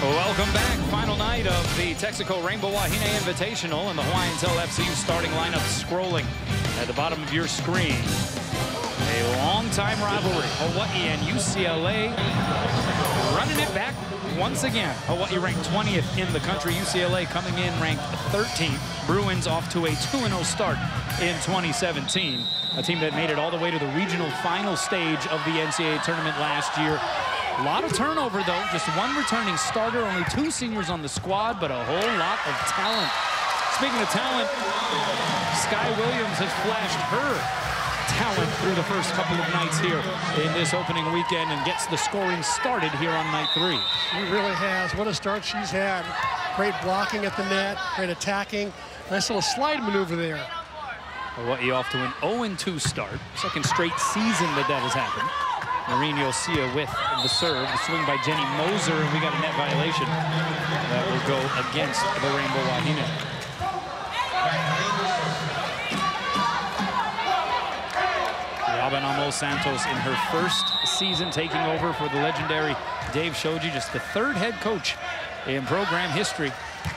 Welcome back. Final night of the Texaco Rainbow Wahine Invitational, and the Hawaiian Tel FC starting lineup scrolling at the bottom of your screen. A long-time rivalry, Hawaii and UCLA running it back once again. Hawaii ranked 20th in the country. UCLA coming in ranked 13th. Bruins off to a 2-0 start in 2017. A team that made it all the way to the regional final stage of the NCAA tournament last year. A lot of turnover, though. Just one returning starter, only 2 seniors on the squad, but a whole lot of talent. Speaking of talent, Sky Williams has flashed her talent through the first couple of nights here in this opening weekend and gets the scoring started here on night 3. She really has. What a start she's had. Great blocking at the net, great attacking. Nice little slide maneuver there. Hawaii off to an 0-2 start. Second straight season that has happened. Noreen Yosia with the serve. The swing by Jenny Moser, and we got a net violation that will go against the Rainbow Wahine. Robin Amos Santos in her first season taking over for the legendary Dave Shoji, just the 3rd head coach in program history.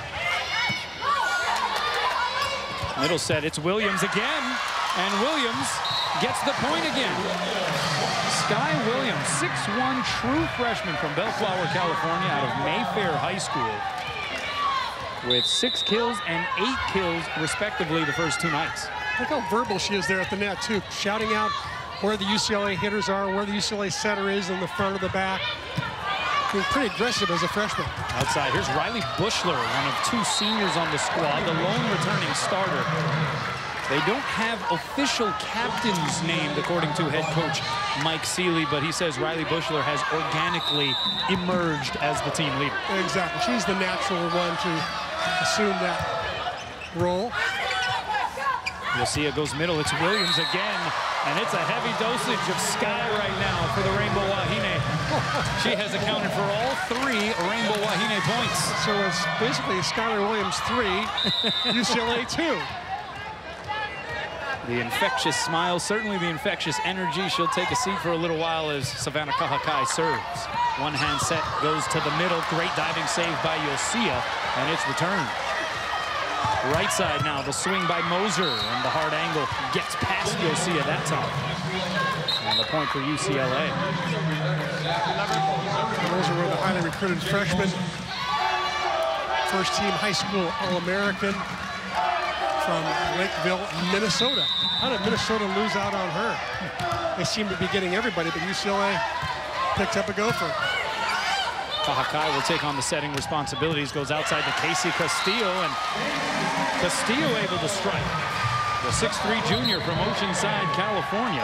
Middle set, it's Williams again, and Williams gets the point again. Sky Williams, 6'1", true freshman from Bellflower, California, out of Mayfair High School, with 6 kills and 8 kills, respectively, the first 2 nights. Look how verbal she is there at the net, too, shouting out where the UCLA hitters are, where the UCLA setter is in the front or the back. Being pretty aggressive as a freshman. Outside, here's Riley Bushler, one of 2 seniors on the squad, the lone returning starter. They don't have official captains named, according to head coach Mike Seeley, but he says Riley Bushler has organically emerged as the team leader. Exactly. She's the natural one to assume that role. You'll see it goes middle. It's Williams again, and it's a heavy dosage of Sky right now for the Rainbow Wahine. She has accounted for all 3 Rainbow Wahine points. So it's basically Skylar Williams 3, UCLA 2. The infectious smile, certainly the infectious energy. She'll take a seat for a little while as Savannah Kahakai serves. One-hand set goes to the middle. Great diving save by Yosia, and it's returned. Right side now, the swing by Moser, and the hard angle gets past Yosia that time. And the point for UCLA. Moser were the highly recruited freshman. First team high school All-American from Lakeville, Minnesota. How did Minnesota lose out on her? They seem to be getting everybody, but UCLA picked up a gopher. Kahakai will take on the setting responsibilities, goes outside to Casey Castillo, and Castillo able to strike. The 6'3" junior from Oceanside, California.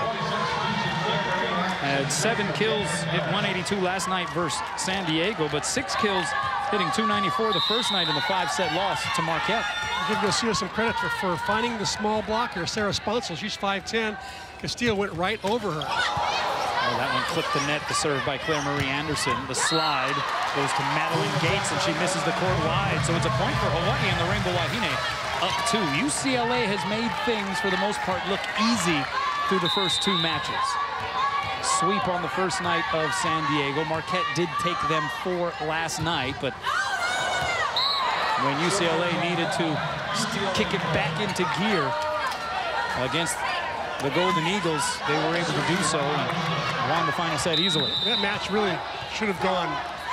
Had 7 kills, hit 182 last night versus San Diego, but 6 kills, hitting 294 the first night in the 5-set loss to Marquette. I'll give Garcia some credit for finding the small blocker, Sarah Sponsel. She's 5'10". Castillo went right over her. Well, that one clipped the net, the serve by Claire Marie Anderson. The slide goes to Madeline Gates, and she misses the court wide. So it's a point for Hawaii and the Rainbow Wahine up 2. UCLA has made things, for the most part, look easy through the first 2 matches. Sweep on the first night of San Diego. Marquette did take them 4 last night, but when UCLA needed to kick it back into gear against the Golden Eagles, they were able to do so and won the final set easily. That match really should have gone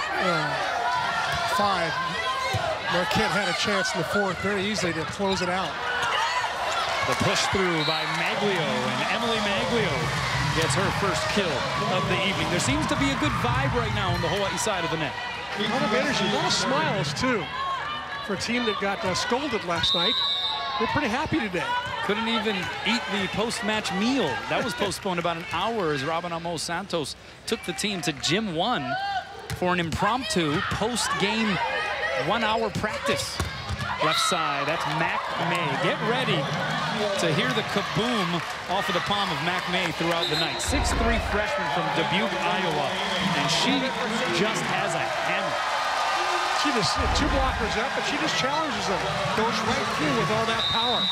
5. Marquette had a chance in the 4th very easily to close it out. The push through by Maglio, and Emily Maglio gets her first kill of the evening. There seems to be a good vibe right now on the Hawaii side of the net. A lot of energy, a lot of smiles too. For a team that got scolded last night, they're pretty happy today. Couldn't even eat the post-match meal. That was postponed about an hour as Robin Amos Santos took the team to Gym 1 for an impromptu post-game 1-hour practice. Left side, that's Mac May. Get ready to hear the kaboom off of the palm of Mac May throughout the night. 6'3" freshman from Dubuque, Iowa, and she just has a hammer. She just 2 blockers up, but she just challenges them. Goes right through with all that power.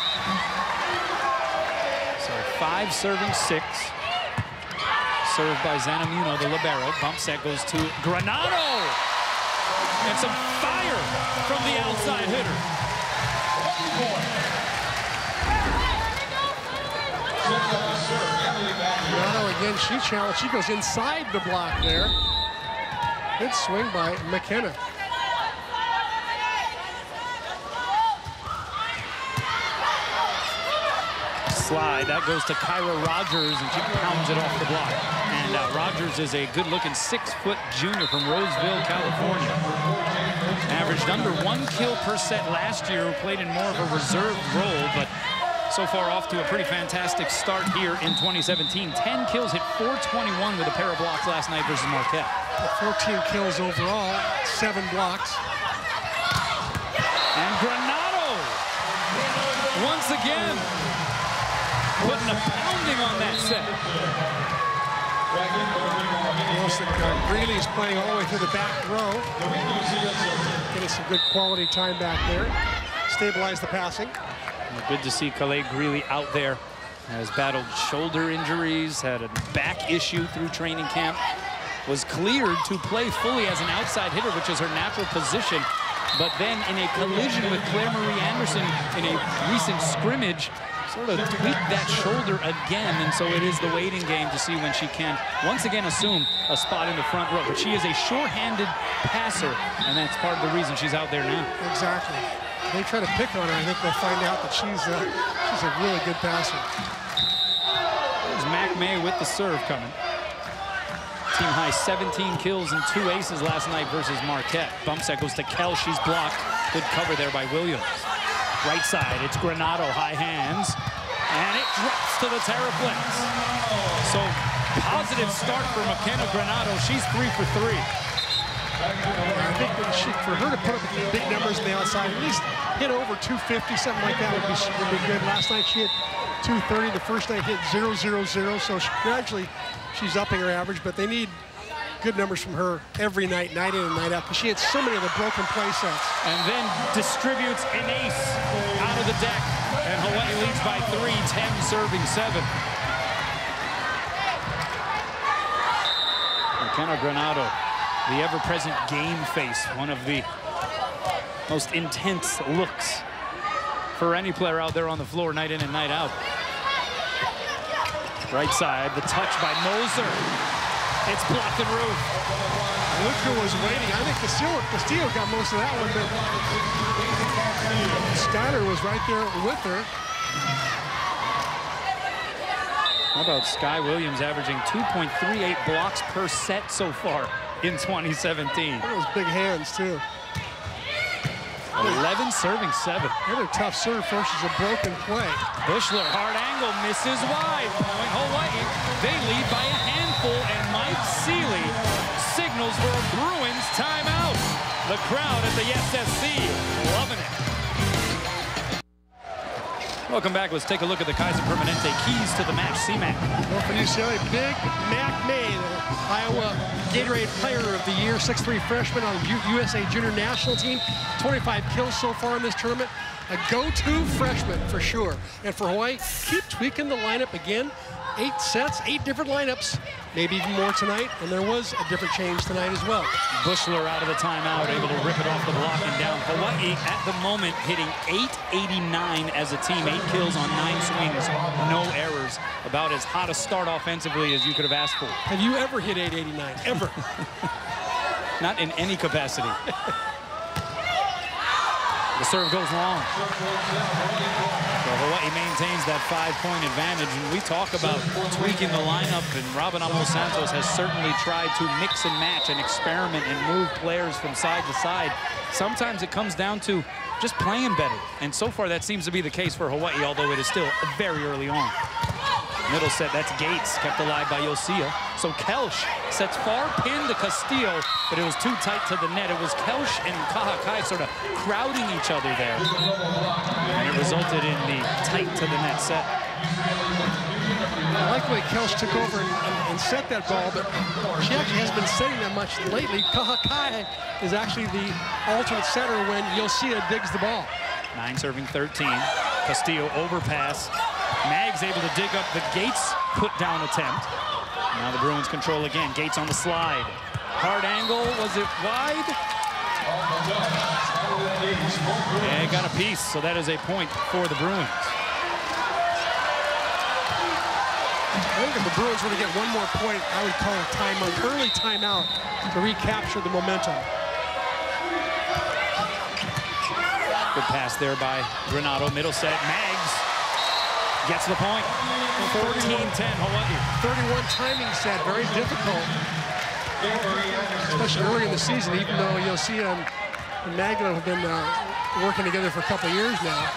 So 5 serving 6. Served by Zanamuno, the libero. Bump set goes to Granado. And some fire from the outside hitter. Granato again, she challenged. She goes inside the block there. Good swing by McKenna. Slide, that goes to Kyra Rogers, and she pounds it off the block. And Rogers is a good-looking 6-foot junior from Roseville, California. Averaged under 1 kill per set last year, played in more of a reserve role, but so far off to a pretty fantastic start here in 2017. 10 kills, hit .421 with a pair of blocks last night versus Marquette. 14 kills overall, 7 blocks. And Granato, once again, putting a pounding on that set. Greeley's playing all the way through the back row. Getting some good quality time back there. Stabilize the passing. Good to see Calais Greeley out there. Has battled shoulder injuries, had a back issue through training camp. Was cleared to play fully as an outside hitter, which is her natural position. But then in a collision with Claire Marie Anderson in a recent scrimmage, sort of tweaked that shoulder again, and so it is the waiting game to see when she can once again assume a spot in the front row. But she is a sure-handed passer, and that's part of the reason she's out there now. Exactly. They try to pick on her. I think they'll find out that she's a really good passer. There's Mac May with the serve coming. Team high 17 kills and 2 aces last night versus Marquette. Bump set goes to Kell. She's blocked. Good cover there by Williams. Right side, it's Granato, high hands, and it drops to the Terraplex. So, positive start for McKenna Granato. She's 3 for 3. I think that for her to put up big numbers on the outside, at least hit over 250, something like that would be good. Last night she hit 230. The first night hit 0-0-0. So gradually she's upping her average, but they need good numbers from her every night, night in and night out, because she had so many of the broken play sets. And then distributes an ace out of the deck, and Hawaii leads by 3, 10 serving 7. McKenna Granato, the ever-present game face, one of the most intense looks for any player out there on the floor, night in and night out. Right side, the touch by Moser. It's blocked and roof. Luca was waiting. I think Castillo got most of that one, but Steiner was right there with her. How about Sky Williams averaging 2.38 blocks per set so far in 2017? Those big hands, too. 11 serving 7. Another tough serve versus a broken play. Bushler, hard angle, misses wide. Point Hawaii. They lead by a handful, and Mike Seeley signals for a Bruins timeout. The crowd at the SSC loving it. Welcome back. Let's take a look at the Kaiser Permanente keys to the match. C-Mac. Well, for UCLA, big Mac May, the Iowa Gatorade Player of the Year, 6'3" freshman on the USA Junior National Team. 25 kills so far in this tournament. A go-to freshman for sure. And for Hawaii, keep tweaking the lineup again. 8 sets, 8 different lineups, maybe even more tonight. And there was a different change tonight as well. Bushler out of the timeout, able to rip it off the block and down. Hawaii at the moment hitting .889 as a team. 8 kills on 9 swings, no errors. About as hot a start offensively as you could have asked for. Have you ever hit .889? Ever? Not in any capacity. The serve goes long. So Hawaii maintains that 5-point advantage, and we talk about tweaking the lineup, and Robin Amos-Santos has certainly tried to mix and match and experiment and move players from side to side. Sometimes it comes down to just playing better, and so far that seems to be the case for Hawaii, although it is still very early on. Middle set, that's Gates, kept alive by Yosia. So Kelsch sets far pin to Castillo, but it was too tight to the net. It was Kelsch and Kahakai sort of crowding each other there. And it resulted in the tight to the net set. I like the way Kelsch took over and set that ball, but she actually hasn't been setting that much lately. Kahakai is actually the alternate setter when Yosia digs the ball. 9 serving 13. Castillo overpass. Mag's able to dig up the Gates put-down attempt. Now the Bruins control again. Gates on the slide. Hard angle. Was it wide? And got a piece, so that is a point for the Bruins. I think if the Bruins were to get one more point, I would call a timeout, early timeout, to recapture the momentum. Good pass there by Granato. Middle set. Maggs gets the point. 14-10 Hawaii. 31 timing set, very difficult. Especially early in the season, even though Yossia and Magno have been working together for a couple of years now.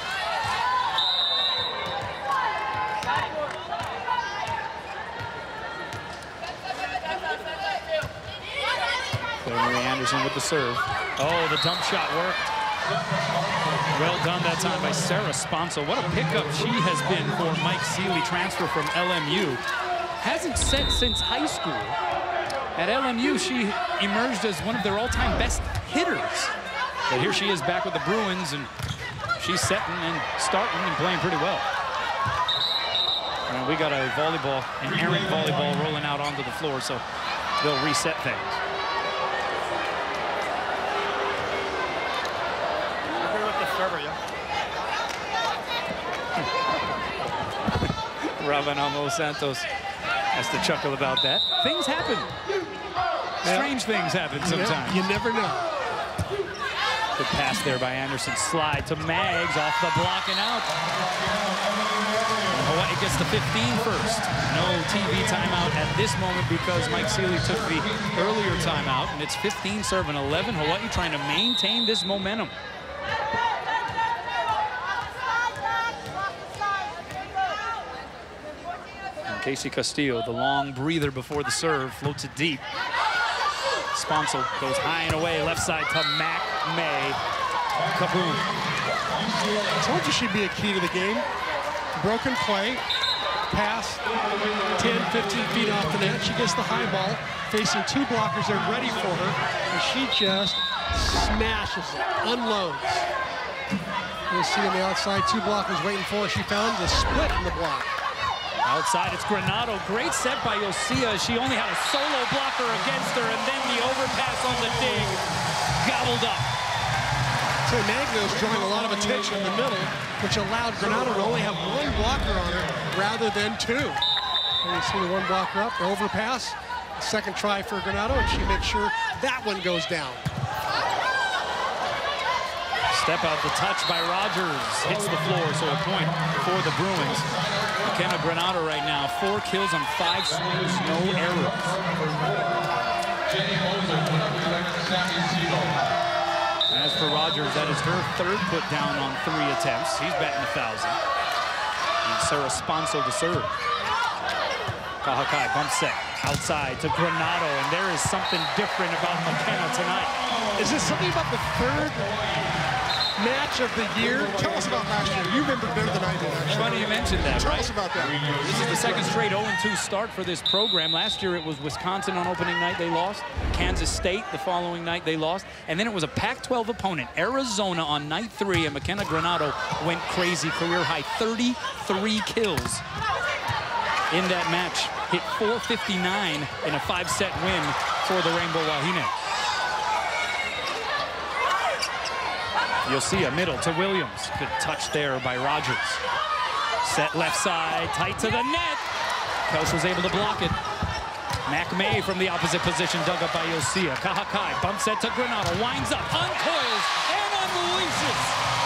Marie Anderson with the serve. Oh, the dump shot worked. Well done that time by Sarah Sponsel. What a pickup she has been for Mike Seeley, transfer from LMU. Hasn't set since high school. At LMU, she emerged as one of their all-time best hitters. But here she is back with the Bruins, and she's setting and starting and playing pretty well. And we got a volleyball, an errant volleyball rolling out onto the floor, so they'll reset things. Ravanamo Santos has to chuckle about that. Things happen. Strange things happen sometimes. You never know. Good pass there by Anderson. Slide to Maggs off the block and out. And Hawaii gets the 15 first. No TV timeout at this moment because Mike Seeley took the earlier timeout, and it's 15 serving 11. Hawaii trying to maintain this momentum. Casey Castillo, the long breather before the serve, floats it deep. Sponsel goes high and away, left side to Mac May. Kaboom. I told you she'd be a key to the game. Broken play, pass, 10, 15 feet off the net. She gets the high ball, facing two blockers. They're ready for her, and she just smashes it, unloads. You see on the outside, two blockers waiting for her. She found the split in the block. Outside, it's Granato. Great set by Yossia. She only had a solo blocker against her, and then the overpass on the dig. Gobbled up. So Magno's drawing a lot of attention in the middle, which allowed Granato to only have one blocker on her rather than two. And you see the one blocker up, the overpass. The second try for Granato, and she makes sure that one goes down. Step out the touch by Rogers. Hits the floor, so a point for the Bruins. McKenna Granato right now, 4 kills on 5 swings, no errors. As for Rogers, that is her third put down on 3 attempts. He's batting 1,000. And Sarah Sponsel to serve. Kahakai bump set outside to Granato, and there is something different about McKenna tonight. Is this something about the third match of the year? Tell us about last year. You remember better than I did, actually. Funny you mentioned that, Tell right? us about that. This is the second straight 0-2 start for this program. Last year it was Wisconsin on opening night, they lost. Kansas State the following night, they lost. And then it was a Pac-12 opponent, Arizona, on night 3, and McKenna Granato went crazy, career high 33 kills in that match. Hit .459 in a 5-set win for the Rainbow Wahine. Yossia middle to Williams. Good touch there by Rogers. Set left side, tight to the net. Kelch was able to block it. Mac May from the opposite position, dug up by Yossia. Kahakai, bump set to Granato, winds up, uncoils, and unleashes.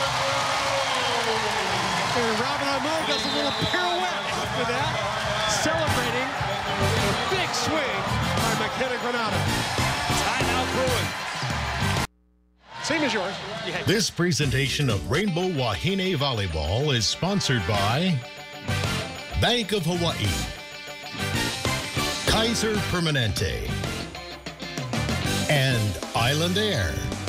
And Robin Amo does a little pirouette after that, celebrating a big swing by McKenna Granato. Timeout Bruins. Same as yours. This presentation of Rainbow Wahine Volleyball is sponsored by Bank of Hawaii, Kaiser Permanente, and Island Air.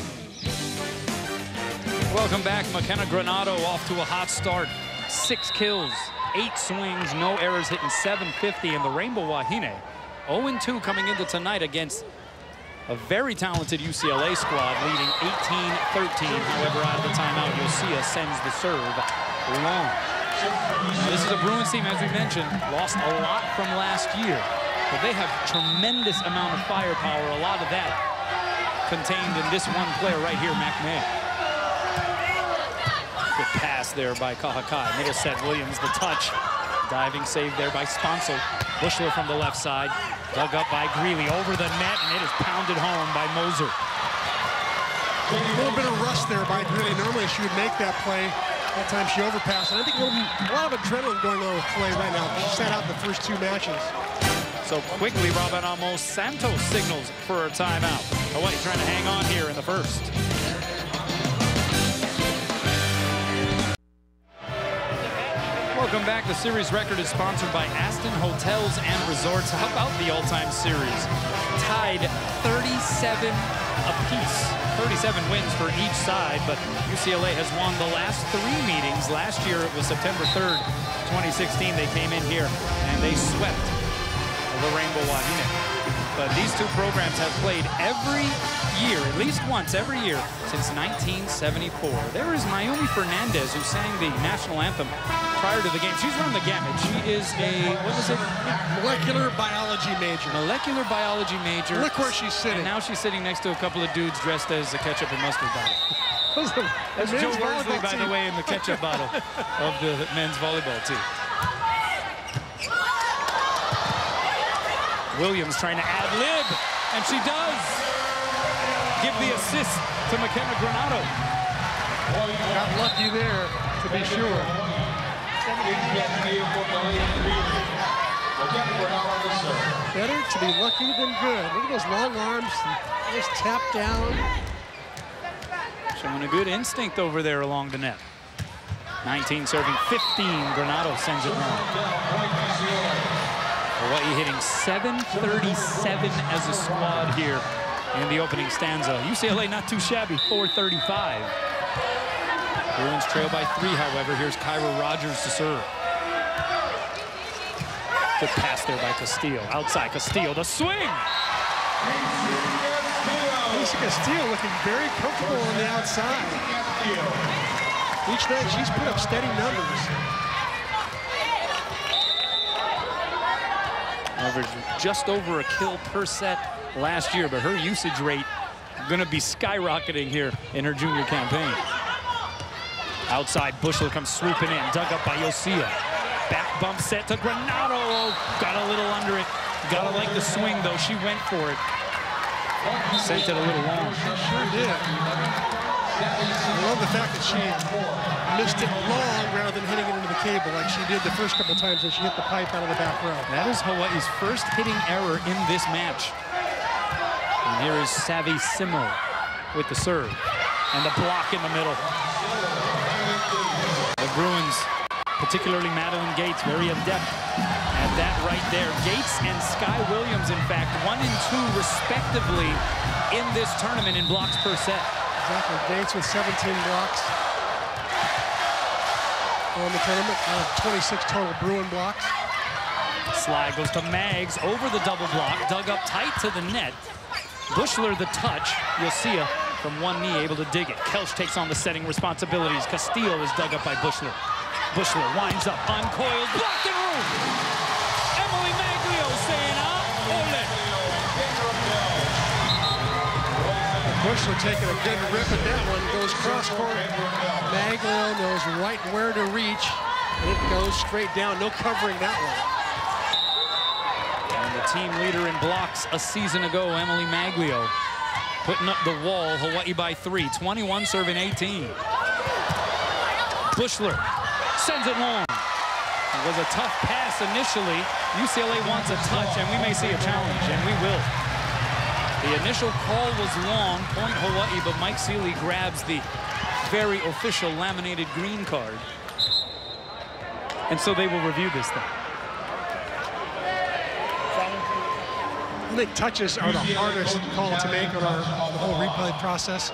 Welcome back. McKenna Granato off to a hot start. 6 kills, 8 swings, no errors, hitting .750, and the Rainbow Wahine 0-2 coming into tonight against a very talented UCLA squad, leading 18-13. However, out of the timeout, Yossia sends the serve long. Now, this is a Bruins team, as we mentioned, lost a lot from last year, but they have tremendous amount of firepower. A lot of that contained in this one player right here, McMahon. Good pass there by Kahakai. Middle set, Williams the touch. Diving save there by Sponsel. Bushler from the left side. Dug up by Greeley over the net, and it is pounded home by Moser. A little bit of rust there by Greeley. Normally she would make that play. That time she overpassed. And I think a lot of adrenaline going on with Clay right now. She sat out the first 2 matches. So quickly, Robin Amos Santos signals for a timeout. Hawaii trying to hang on here in the first. Welcome back. The series record is sponsored by Aston Hotels and Resorts. How about the all-time series? Tied 37 apiece. 37 wins for each side, but UCLA has won the last 3 meetings. Last year, it was September 3rd, 2016. They came in here and they swept the Rainbow Wahine. But these 2 programs have played every year, at least once every year, since 1974. There is Naomi Fernandez, who sang the national anthem prior to the game. She's run the gamut. She is a, what was it? Molecular biology major. Molecular biology major. Look where she's sitting. And now she's sitting next to a couple of dudes dressed as a ketchup and mustard bottle. That's Joe Worsley, by the way, in the ketchup bottle of the men's volleyball team. Williams trying to ad-lib, and she does. Give the assist to McKenna Granado. Got lucky there, to be sure. Better to be lucky than good. Look at those long arms, nice tap down. Showing a good instinct over there along the net. 19 serving 15, Granado sends it home. Hawaii hitting 737 as a squad here in the opening stanza. UCLA not too shabby, 435. Bruins trail by 3, however. Here's Kyra Rogers to serve. Good pass there by Castillo. Outside Castillo, the swing! Lisa Castillo looking very comfortable on the outside. Each night she's put up steady numbers. Averaged just over a kill per set last year, but her usage rate going to be skyrocketing here in her junior campaign. Outside, Bushler comes swooping in, dug up by Yosia. Back bump set to Granado. Got a little under it. Gotta like the swing, though. She went for it. Sent it a little long. She sure did. I love the fact that she missed it long rather than hitting it into the cable like she did the first couple times when she hit the pipe out of the back row. That is Hawaii's first hitting error in this match. And here is Savi Simo with the serve. And the block in the middle. The Bruins, particularly Madeline Gates, very adept at that right there. Gates and Sky Williams, in fact, 1 and 2 respectively in this tournament in blocks per set. Exactly, Gates with 17 blocks on the tournament, out of 26 total Bruin blocks. Slide goes to Maggs over the double block, dug up tight to the net. Bushler the touch. Yosia from one knee able to dig it. Kelch takes on the setting responsibilities. Castillo is dug up by Bushler. Bushler winds up, uncoiled, blocked and room. Emily Maglio saying, ole. Bushler taking a good rip at that one, goes cross court. Maglio knows right where to reach, and it goes straight down, no covering that one. And the team leader in blocks a season ago, Emily Maglio, putting up the wall. Hawaii by 3, 21 serving 18. Bushler sends it long. It was a tough pass initially. UCLA wants a touch, and we may see a challenge, and we will. The initial call was long, point Hawaii, but Mike Seeley grabs the very official laminated green card. And so they will review this thing. I think touches are the hardest call to make on the whole replay process.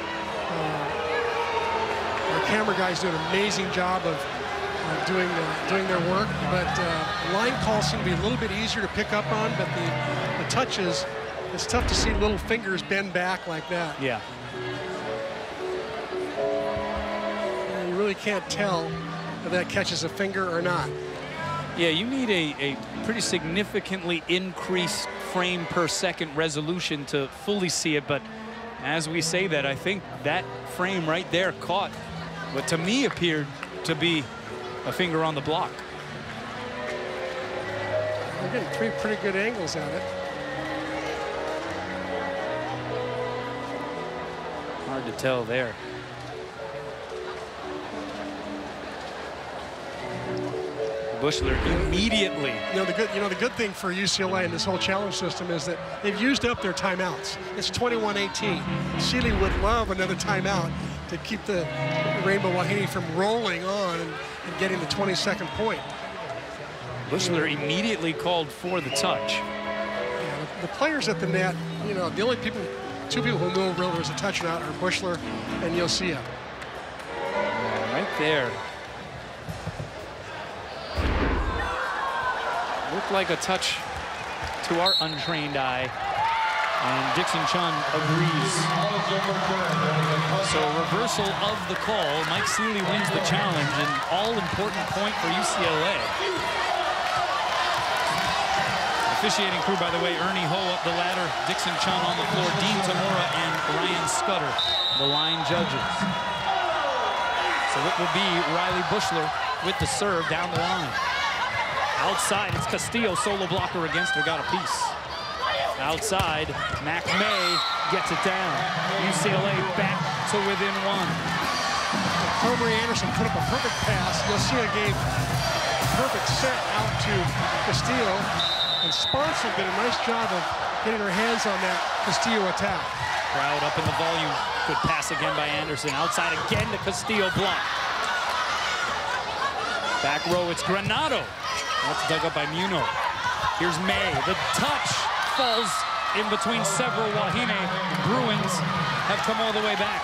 Our camera guys do an amazing job of doing their work, but line calls seem to be a little bit easier to pick up on, but the touches, it's tough to see little fingers bend back like that. Yeah. And you really can't tell if that catches a finger or not. Yeah, you need a pretty significantly increased frame per second resolution to fully see it, but As we say that, I think that frame right there caught what to me appeared to be a finger on the block. We're getting three pretty good angles at it. Hard to tell there. Bushler immediately. The good thing for UCLA in this whole challenge system is that they've used up their timeouts. It's 21-18. Sealy would love another timeout to keep the Rainbow Wahine from rolling on and getting the 22nd point. Bushler immediately called for the touch. Yeah, the players at the net, the only two people who know whether there's a touch or not are Bushler and Yosia. Right there. Looked like a touch to our untrained eye, and Dixon Chun agrees. So a reversal of the call. Mike Sealy wins the challenge, an all-important point for UCLA. Officiating crew, by the way, Ernie Ho up the ladder, Dixon Chun on the floor, Dean Tamura and Ryan Scudder, the line judges. So it will be Riley Bushler with the serve down the line. Outside, it's Castillo, solo blocker against her, got a piece. Outside, Mac May gets it down. UCLA back to within one. Corey Anderson put up a perfect pass. Yosia gave a perfect set out to Castillo, and Sponsor did a nice job of getting her hands on that Castillo attack. Crowd up in the volume. Good pass again by Anderson. Outside again to Castillo, block. Back row, it's Granato. That's dug up by Muno. Here's May. The touch falls in between several Wahine. Bruins have come all the way back.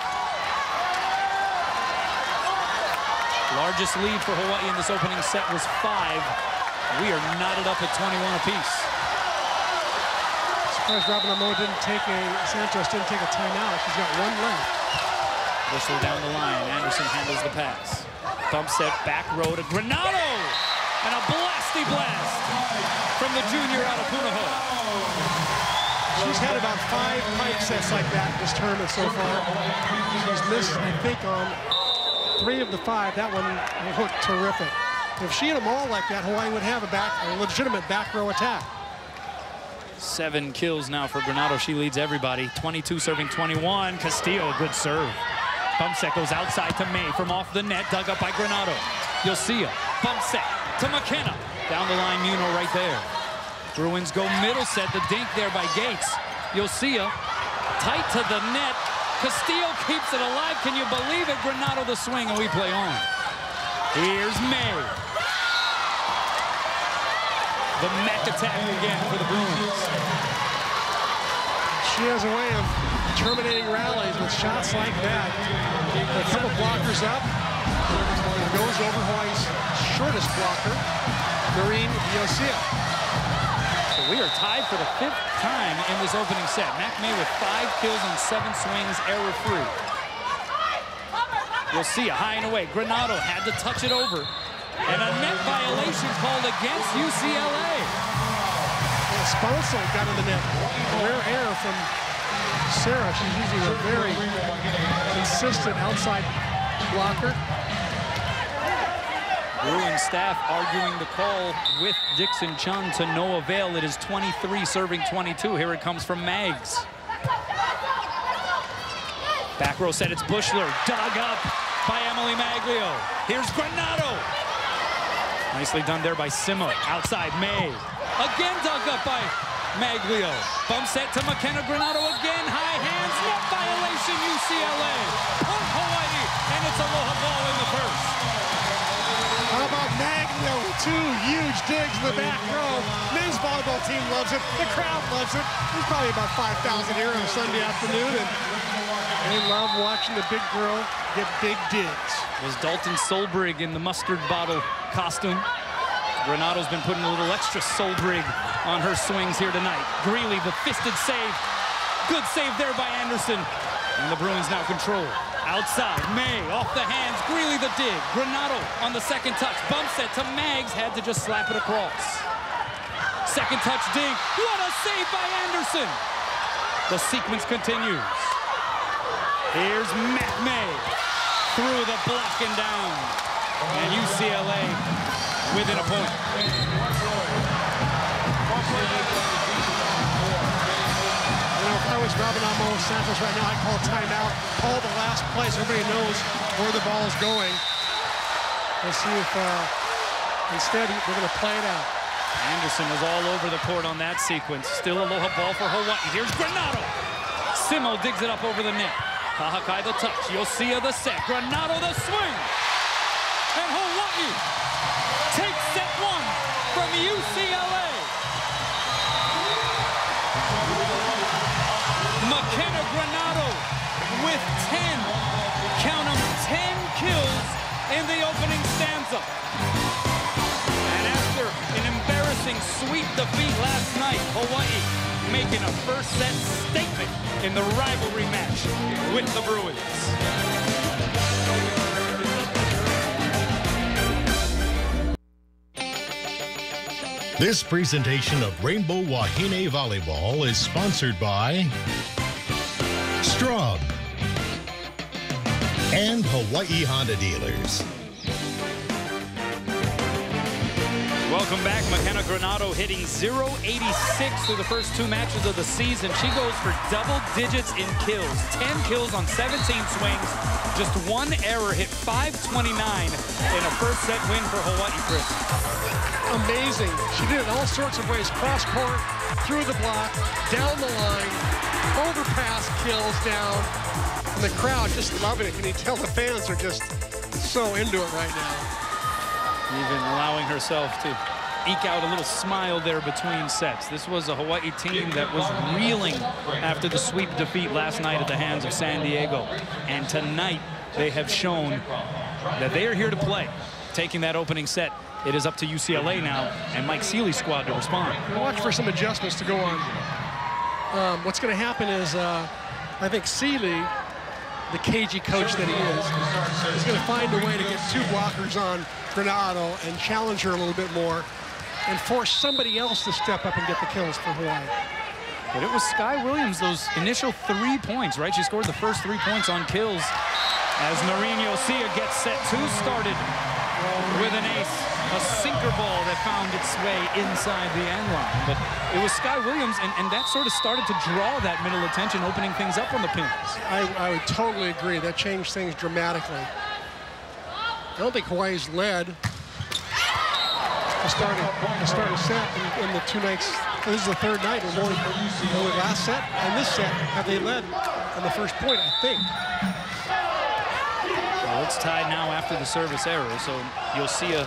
Largest lead for Hawaii in this opening set was 5. We are knotted up at 21 apiece. Surprised Robin Amo Santos didn't take a timeout. She's got one left. Bushler down the line. Anderson handles the pass. Bump set, back row to Granato. And a blasty blast from the junior out of Punahou. She's had about 5 pipe sets like that this tournament so far. She's missed, I think, on 3 of the 5. That one looked terrific. If she hit them all like that, Hawaii would have a legitimate back row attack. 7 kills now for Granato. She leads everybody. 22 serving 21. Castillo, a good serve. Bump set goes outside to May from off the net, dug up by Granato. Yosia, bump set to McKenna. Down the line, Muno right there. Bruins go middle set, the dink there by Gates. Yosia, tight to the net. Castillo keeps it alive. Can you believe it? Granato the swing, and we play on. Here's May. The Mac attack again for the Bruins. She has a way of terminating rallies with shots like that. A couple blockers up. Goes over Hawaii's shortest blocker, Noreen Yosia. So we are tied for the 5th time in this opening set. Mac May with 5 kills and 7 swings, error-free. Yosia high and away. Granato had to touch it over. And a net violation called against UCLA. Sponsor got in the net. A rare error from Sarah. She's usually a very consistent outside blocker. Bruins staff arguing the call with Dixon Chun to no avail. It is 23 serving 22. Here it comes from Mags. Back row set, it's Bushler. Dug up by Emily Maglio. Here's Granato. Nicely done there by Simo. Outside, May. Again dug up by Maglio. Bump set to McKenna. Granato again. High hands. Net violation, UCLA. Point Hawaii. And it's Aloha ball in the first. How about Maglio? 2 huge digs in the back row. Men's volleyball team loves it. The crowd loves it. There's probably about 5,000 here on a Sunday afternoon. And they love watching the big girl get big digs. Was Dalton Solbrig in the mustard bottle costume. Granato's been putting a little extra Solbrig on her swings here tonight. Greeley, the fisted save. Good save there by Anderson. And the Bruins now control. Outside, May off the hands. Greeley the dig. Granato on the second touch. Bump set to Mags. Had to just slap it across. Second touch dink. What a save by Anderson. The sequence continues. Here's Mac May through the block and down. And UCLA within a point. You know, if I was Robin Amo Santos right now, I'd call timeout, call the last play so everybody knows where the ball is going. Let's see if instead they're going to play it out. Anderson was all over the court on that sequence. Still aloha ball for Hawaii. Here's Granato. Simo digs it up over the net. Kahakai the touch. Yosia the set. Granato the swing. And Hawaii takes set one from UCLA. McKenna Granato with 10, count 'em, 10 kills in the opening stanza. And after an embarrassing sweep defeat last night, Hawaii making a first set statement in the rivalry match with the Bruins. This presentation of Rainbow Wahine Volleyball is sponsored by Straub and Hawaii Honda Dealers. Welcome back. McKenna Granato hitting .086 through the first 2 matches of the season. She goes for double digits in kills. 10 kills on 17 swings. Just 1 error, hit .529 in a first set win for Hawaii, Chris. Amazing. She did it all sorts of ways. Cross court, through the block, down the line, overpass kills down. And the crowd just loving it. Can you tell the fans are just so into it right now? Even allowing herself to eke out a little smile there between sets. This was a Hawaii team that was reeling after the sweep defeat last night at the hands of San Diego. And tonight, they have shown that they are here to play. Taking that opening set, it is up to UCLA now and Mike Seeley's squad to respond. Watch for some adjustments to go on. What's going to happen is, I think Seeley, the cagey coach that he is going to find a way to get 2 blockers on Granato and challenge her a little bit more and force somebody else to step up and get the kills for Hawaii. But it was Sky Williams, those initial 3 points, right? She scored the first 3 points on kills as Noreen Yosia gets set 2 started with an ace, a sinker ball that found its way inside the end line. But it was Sky Williams, and that sort of started to draw that middle attention, opening things up on the pins. I would totally agree. That changed things dramatically. I don't think Hawaii's led to start a set in the 2 nights. This is the 3rd night. It was only last set and this set have they led on the first point, I think. Well, it's tied now after the service error, so Yosia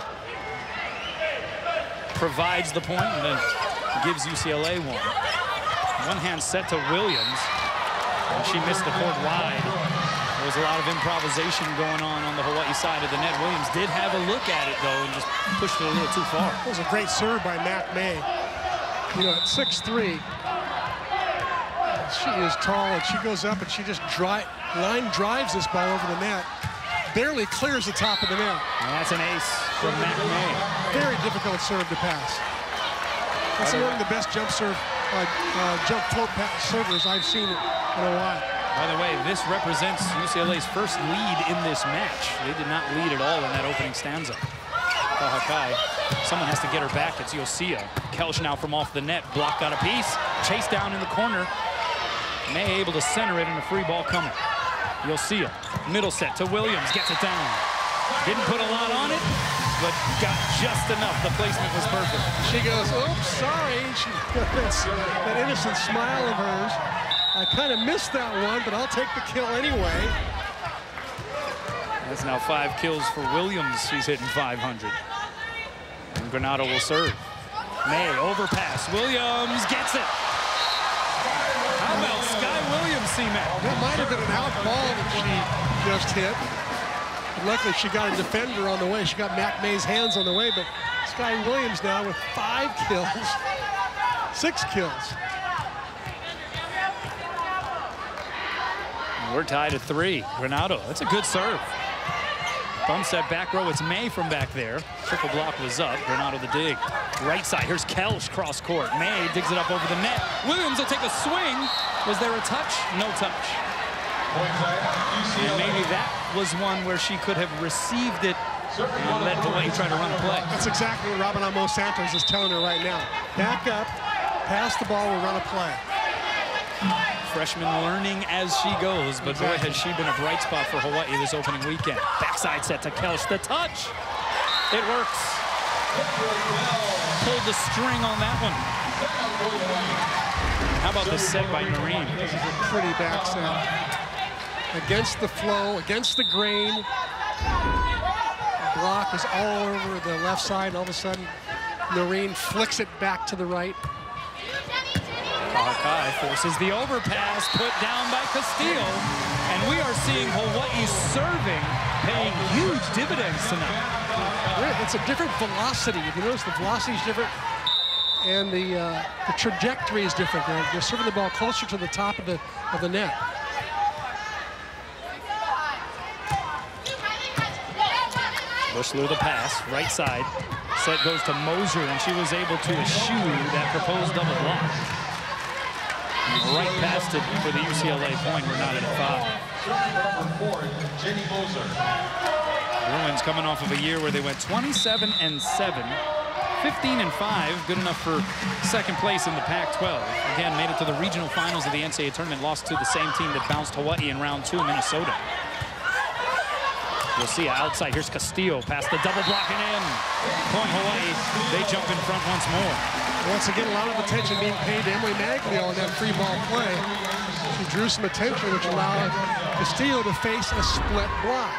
provides the point and then gives UCLA one. One hand set to Williams, and she missed the court wide. There was a lot of improvisation going on the Hawaii side of the net. Williams did have a look at it, though, and just pushed it a little too far. It was a great serve by Mac May. You know, at 6'3", she is tall, and she goes up and she just line drives this ball over the net. Barely clears the top of the net. And that's an ace from Mac May. Very difficult serve to pass. That's one of the best jump float servers I've seen in a while. By the way, this represents UCLA's first lead in this match. They did not lead at all in that opening stanza. Kahakai, someone has to get her back. It's Yosia. Kelch now from off the net. Block got a piece. Chase down in the corner. May able to center it and a free ball coming. Yosia, middle set to Williams. Gets it down. Didn't put a lot on it, but got just enough. The placement was perfect. She goes, oops, sorry. She got that innocent smile of hers. I kind of missed that one, but I'll take the kill anyway. That's now 5 kills for Williams. She's hitting .500. And Granato will serve. May overpass. Williams gets it. How about Sky Williams, C-Mac? That might have been an out ball that she just hit. But luckily, she got a defender on the way. She got Mac May's hands on the way, but Sky Williams now with 5 kills, 6 kills. We're tied at 3. Granato, that's a good serve. Bump set back row, it's May from back there. Triple block was up, Granato the dig. Right side, here's Kelch cross court. May digs it up over the net. Williams will take a swing. Was there a touch? No touch. And maybe that was one where she could have received it and let Hawaii try to run a play. That's exactly what Robin Amos Santos is telling her right now. Back up, pass the ball, we'll run a play. Freshman learning as she goes, but boy, has she been a bright spot for Hawaii this opening weekend. Backside set to Kelch, the touch. It works. Pulled the string on that one. How about the set by Noreen? This is a pretty back set. Against the flow, against the grain. The block is all over the left side, and all of a sudden, Noreen flicks it back to the right. Kahakai forces the overpass, put down by Castillo. And we are seeing Hawaii serving, paying huge dividends tonight. It's a different velocity. If you notice, the velocity is different, and the trajectory is different. They're serving the ball closer to the top of the net. Bushler the pass, right side. Set goes to Moser, and she was able to eschew that proposed double block. Right past it for the UCLA point. We're not at 5. Jenny Moser. Bruins coming off of a year where they went 27-7, 15-5, good enough for second place in the Pac-12. Again, made it to the regional finals of the NCAA tournament, lost to the same team that bounced Hawaii in round 2, Minnesota. We'll see outside. Here's Castillo past the double block and in. Point Hawaii. They jump in front once more. Once again, a lot of attention being paid to Emily Maglio on that free ball play. She drew some attention, which allowed Castillo to face a split block.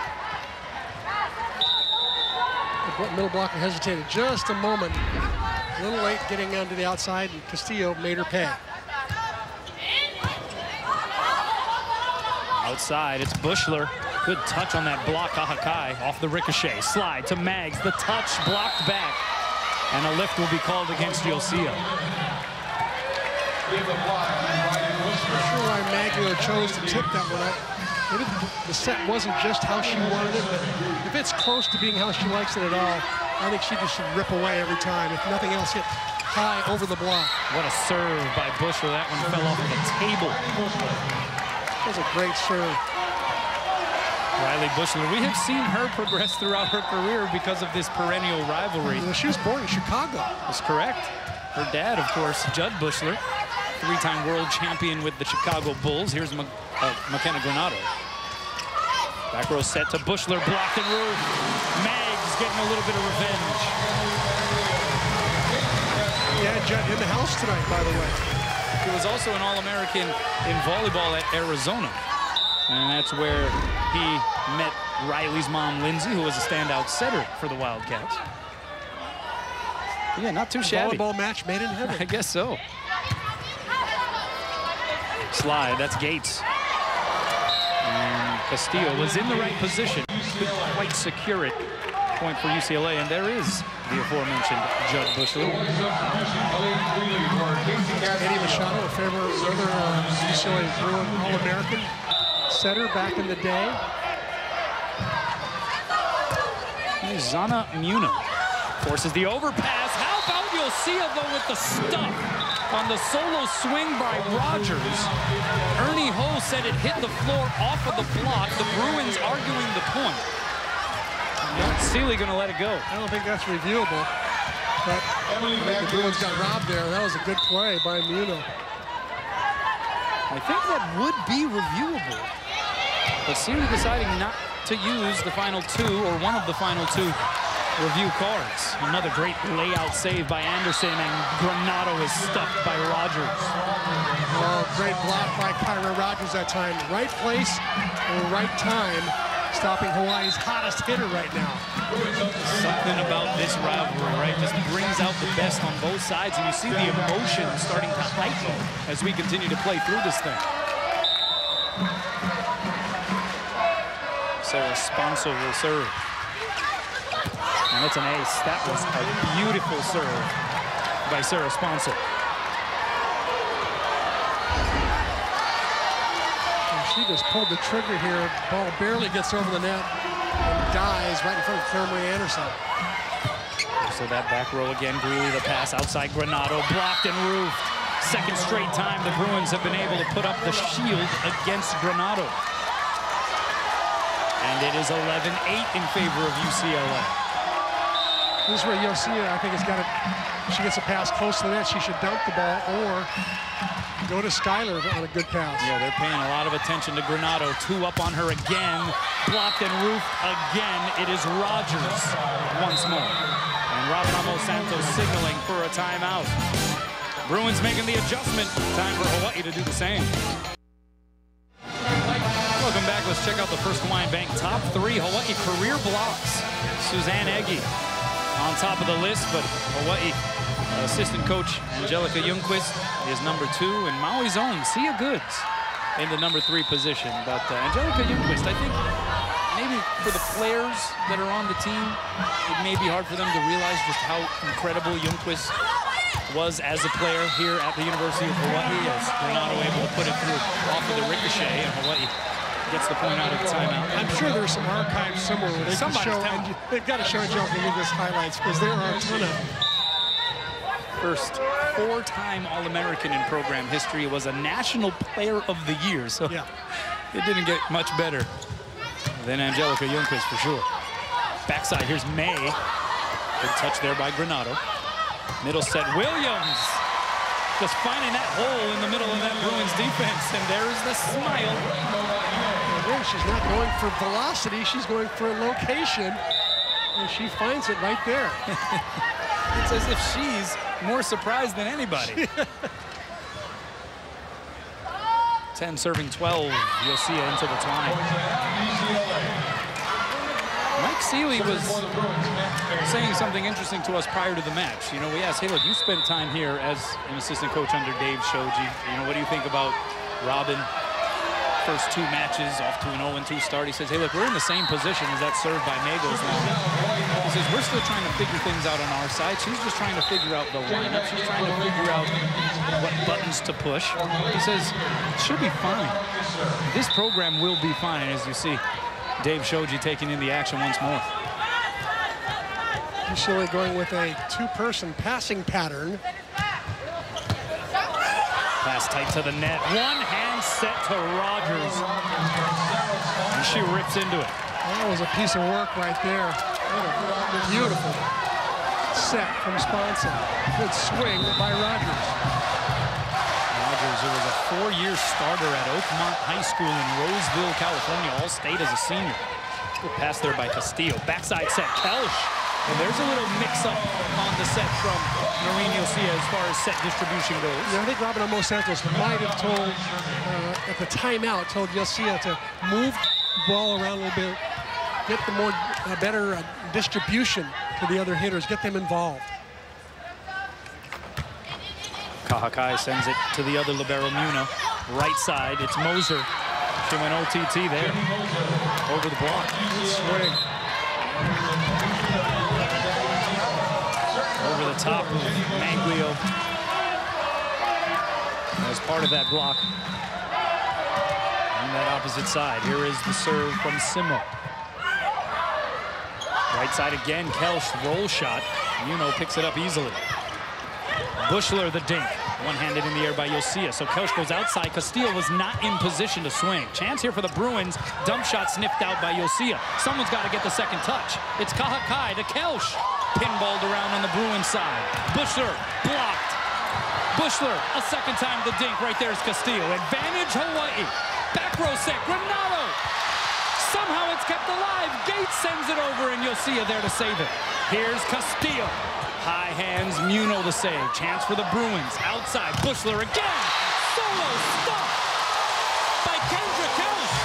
The middle blocker hesitated just a moment. A little late getting onto the outside, and Castillo made her pay. Outside, it's Bushler. Good touch on that block. Kahakai off the ricochet. Slide to Mags. The touch blocked back. And a lift will be called against Yosea. I'm not sure why Maglio chose to tip that one up. Maybe the set wasn't just how she wanted it, but if it's close to being how she likes it at all, I think she just should rip away every time. If nothing else, hit high over the block. What a serve by Bushler. That one fell off of the table. That was a great serve. Riley Bushler, we have seen her progress throughout her career because of this perennial rivalry. Well, she was born in Chicago. That's correct. Her dad, of course, Judd Bushler, three-time world champion with the Chicago Bulls. Here's McKenna Granado. Back row set to Bushler, blocked and roof. Mags getting a little bit of revenge. Yeah, Judd in the house tonight, by the way. He was also an All-American in volleyball at Arizona. And that's where he met Riley's mom, Lindsay, who was a standout setter for the Wildcats. Yeah, not too shabby. Volleyball match made in heaven. I guess so. Slide, that's Gates. And Castillo was in the right position. Couldn't quite secure it. Point for UCLA, and there is the aforementioned Judd Bushler. Eddie Machado, a favorite other UCLA Bruin All-American setter back in the day. Zana Muna forces the overpass. How about Yosea, though, with the stuff on the solo swing by Rogers. Ernie Ho said it hit the floor off of the block. The Bruins arguing the point. Not Sealy going to let it go. I don't think that's reviewable. But I think the Bruins got robbed there. That was a good play by Muna. I think that would be reviewable. But Sealy deciding not to use the final two, or one of the final two review cards. Another great layout save by Anderson, and Granado is stuffed by Rogers. Oh, great block by Kyra Rogers that time. Right place, right time, stopping Hawaii's hottest hitter right now. Something about this rivalry, right? Just brings out the best on both sides, and you see the emotion starting to heighten as we continue to play through this thing. Sarah Sponso will serve. And it's an ace. That was a beautiful serve by Sarah Sponso. She just pulled the trigger here. Ball barely gets over the net and dies right in front of Claire Marie Anderson. So that back row again, Greeley the pass outside Granado, blocked and roofed. Second straight time the Bruins have been able to put up the shield against Granado. And it is 11-8 in favor of UCLA. This is where Yosea, I think, has got it. If she gets a pass close to the net, she should dump the ball or go to Skylar on a good pass. Yeah, they're paying a lot of attention to Granato. 2 up on her again. Blocked and roofed again. It is Rogers once more. And Robin Amos Santos signaling for a timeout. Bruins making the adjustment. Time for Hawaii to do the same. Welcome back. Let's check out the First Hawaiian Bank top 3 Hawaii career blocks. Suzanne Ege on top of the list, but Hawaii assistant coach Angelica Ljungqvist is number 2, and Maui's own Sia Goods in the number 3 position. But Angelica Ljungqvist, I think maybe for the players that are on the team, it may be hard for them to realize just how incredible Ljungqvist was as a player here at the University of Hawaii, as Granato able to put it through off of the ricochet, and Hawaii gets the point out of the timeout. I'm sure there's some archives somewhere where they can show, they've got to show Angelica Ljungqvist highlights, because there are a ton of. First 4-time All-American in program history, was a National Player of the Year, so yeah, it didn't get much better than Angelica Ljungqvist for sure. Backside, here's May. Good touch there by Granato. Middle set, Williams just finding that hole in the middle of that Bruins defense, and there's the smile. Again, she's not going for velocity, she's going for location, and she finds it right there. It's as if she's more surprised than anybody. 10 serving 12, Yosea into the twine. Mike Seeley was saying something interesting to us prior to the match. You know, we asked, hey, look, you spent time here as an assistant coach under Dave Shoji. You know, what do you think about Robin? First 2 matches off to an 0-2 start. He says, hey, look, we're in the same position as that serve by Magos now. He says, we're still trying to figure things out on our side. She's just trying to figure out the lineup. She's trying to figure out what buttons to push. He says, it should be fine. This program will be fine, as you see. Dave Shoji taking in the action once more. UCLA going with a 2-person passing pattern. Pass tight to the net. One-hand set to Rogers. And she rips into it. That was a piece of work right there. What a beautiful set from Sponson. Good swing by Rogers. Rogers, who was a 4-year starter at Oakmont High School in Roseville, California, All-State as a senior. Good pass there by Castillo. Backside set, Kelsch. And there's a little mix-up on the set from Noreen Yosea as far as set distribution goes. Yeah, I think Robin Amos Santos might have told, at the timeout, told Yosea to move the ball around a little bit, get the better distribution to the other hitters, get them involved. Kahakai sends it to the other libero, Muno. Right side, it's Moser. She went OTT there. Over the block. Swing. Over the top of Manglio. As part of that block. On that opposite side, here is the serve from Simo. Right side again, Kelsch, roll shot. Muno picks it up easily. Bushler the dink. One-handed in the air by Yosea. So Kelsch goes outside. Castillo was not in position to swing. Chance here for the Bruins. Dump shot sniffed out by Yosea. Someone's got to get the second touch. It's Kahakai to Kelsch. Pinballed around on the Bruins side. Bushler blocked. Bushler, a second time the dink. Right there is Castillo. Advantage Hawaii. Back row set. Granato. Somehow it's kept alive. Gates sends it over, and Yosea there to save it. Here's Castillo. High hands, Muno the save. Chance for the Bruins. Outside, Bushler again. Solo stop by Kendra Kelsch.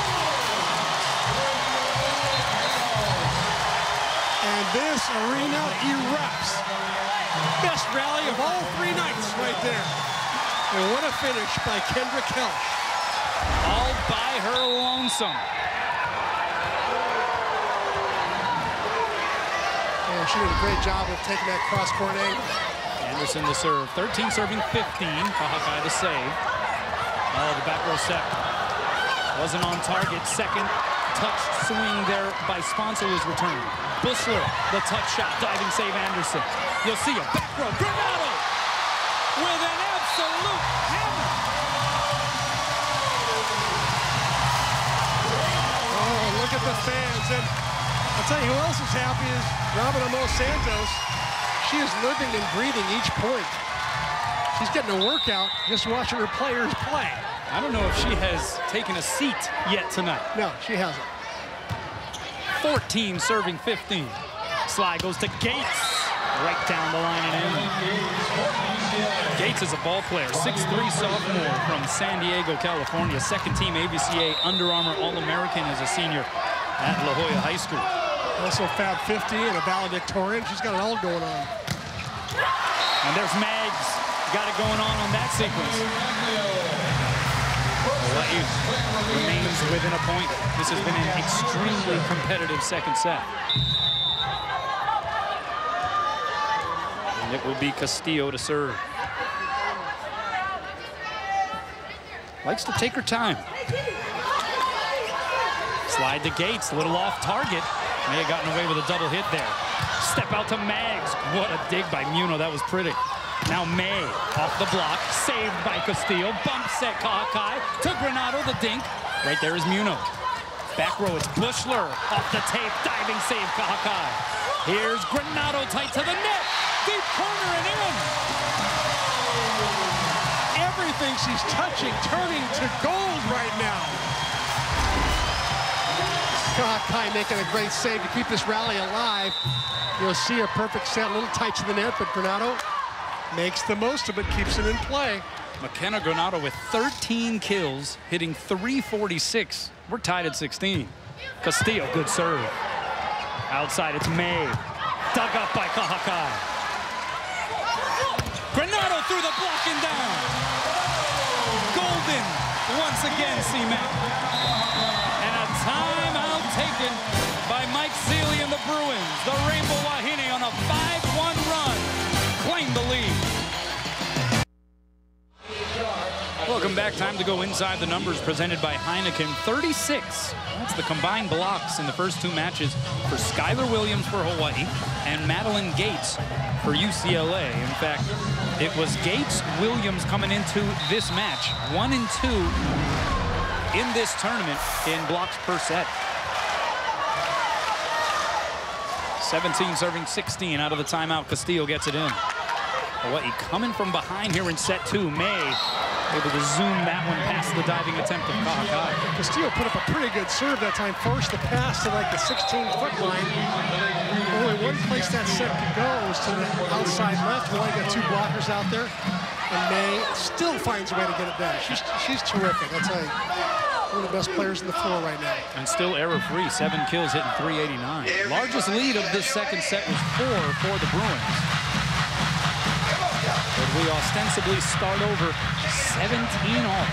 And this arena erupts. Best rally of all 3 nights right there. And what a finish by Kendra Kelsch. All by her lonesome. She did a great job of taking that cross-court angle. Anderson the serve. 13 serving 15. Kahakai the save. Oh, the back row set wasn't on target. Second touched swing there by Sponsor was returned. Bushler, the touch shot, diving save Anderson. You'll see a back row. Granato with an absolute hammer. Oh, look at the I'll tell you who else is happy is Robin Amos Santos. She is living and breathing each point. She's getting a workout just watching her players play. I don't know if she has taken a seat yet tonight. No, she hasn't. 14 serving 15. Slide goes to Gates. Right down the line and in. Gates is a ball player, 6'3" sophomore from San Diego, California. Second-team ABCA Under Armour All-American as a senior at La Jolla High School. Also Fab 50 and a valedictorian. She's got it all going on. And there's Mags. Got it going on that sequence. Hawaii remains within a point. This has been an extremely competitive second set. And it will be Castillo to serve. Likes to take her time. Slide to Gates, a little off target. May have gotten away with a double hit there. Step out to Mags. What a dig by Muno, that was pretty. Now May off the block, saved by Castillo. Bump set Kahakai to Granado, the dink. Right there is Muno. Back row, it's Bushler. Off the tape, diving save Kahakai. Here's Granado tight to the net. Deep corner and in. Everything she's touching turning to gold right now. Kahakai making a great save to keep this rally alive. You'll see a perfect set, a little tight to the net, but Granado makes the most of it, keeps it in play. McKenna Granado with 13 kills, hitting .346. We're tied at 16. Castillo, good serve. Outside, it's May. Dug up by Kahakai. Granado through the block and down. Golden once again, C-Mac. And a timeout taken by Mike Seeley and the Bruins. The Rainbow Wahine on a 5-1 run claim the lead. Welcome back. Time to go inside the numbers presented by Heineken. 36. That's the combined blocks in the first two matches for Skylar Williams for Hawaii and Madeline Gates for UCLA. In fact, it was Gates Williams coming into this match 1 and 2 in this tournament in blocks per set. 17 serving 16 out of the timeout. Castillo gets it in. Hawaii coming from behind here in set 2. May able to zoom that one past the diving attempt of Kahakai. Castillo put up a pretty good serve that time. Forced the pass to like the 16-foot line. Only one place that set could go was to the outside left. Hawaii got two blockers out there. And May still finds a way to get it done. She's terrific. I'll tell you. One of the best players in the floor right now. And still error-free. 7 kills, hitting .389. Largest lead of this second set was 4 for the Bruins. But we ostensibly start over 17 all.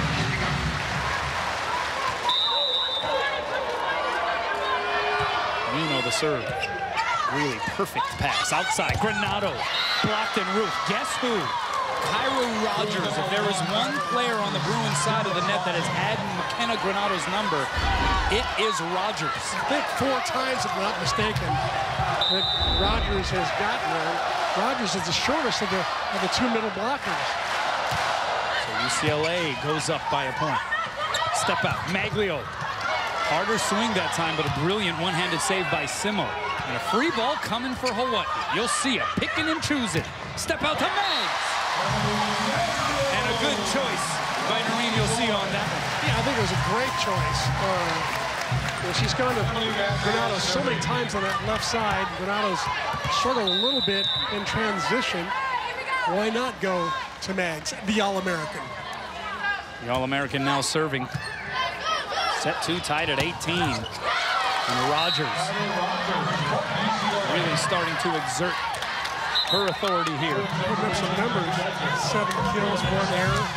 Muno the serve. Really perfect pass. Outside, Granado. Blocked and Roof. Guess who? Cairo Rogers. If there is one player on the Bruins side of the net that has had McKenna Granado's number, it is Rogers. I think 4 times, if I'm not mistaken, that Rogers has gotten there. Rogers is the shortest of the two middle blockers. So UCLA goes up by a point. Step out, Maglio. Harder swing that time, but a brilliant one-handed save by Simo. And a free ball coming for Hawaii. You'll see it, picking and choosing. Step out to Mags. And a good choice by Noreen, you'll see on that one. Yeah, I think it was a great choice. She's gone to Granado so many times on that left side. Granado's struggled a little bit in transition. Why not go to Mags, the All-American? The All-American now serving. Set 2 tied at 18. And Rogers really starting to exert her authority here. Putting up some numbers. 7 kills, 1 error.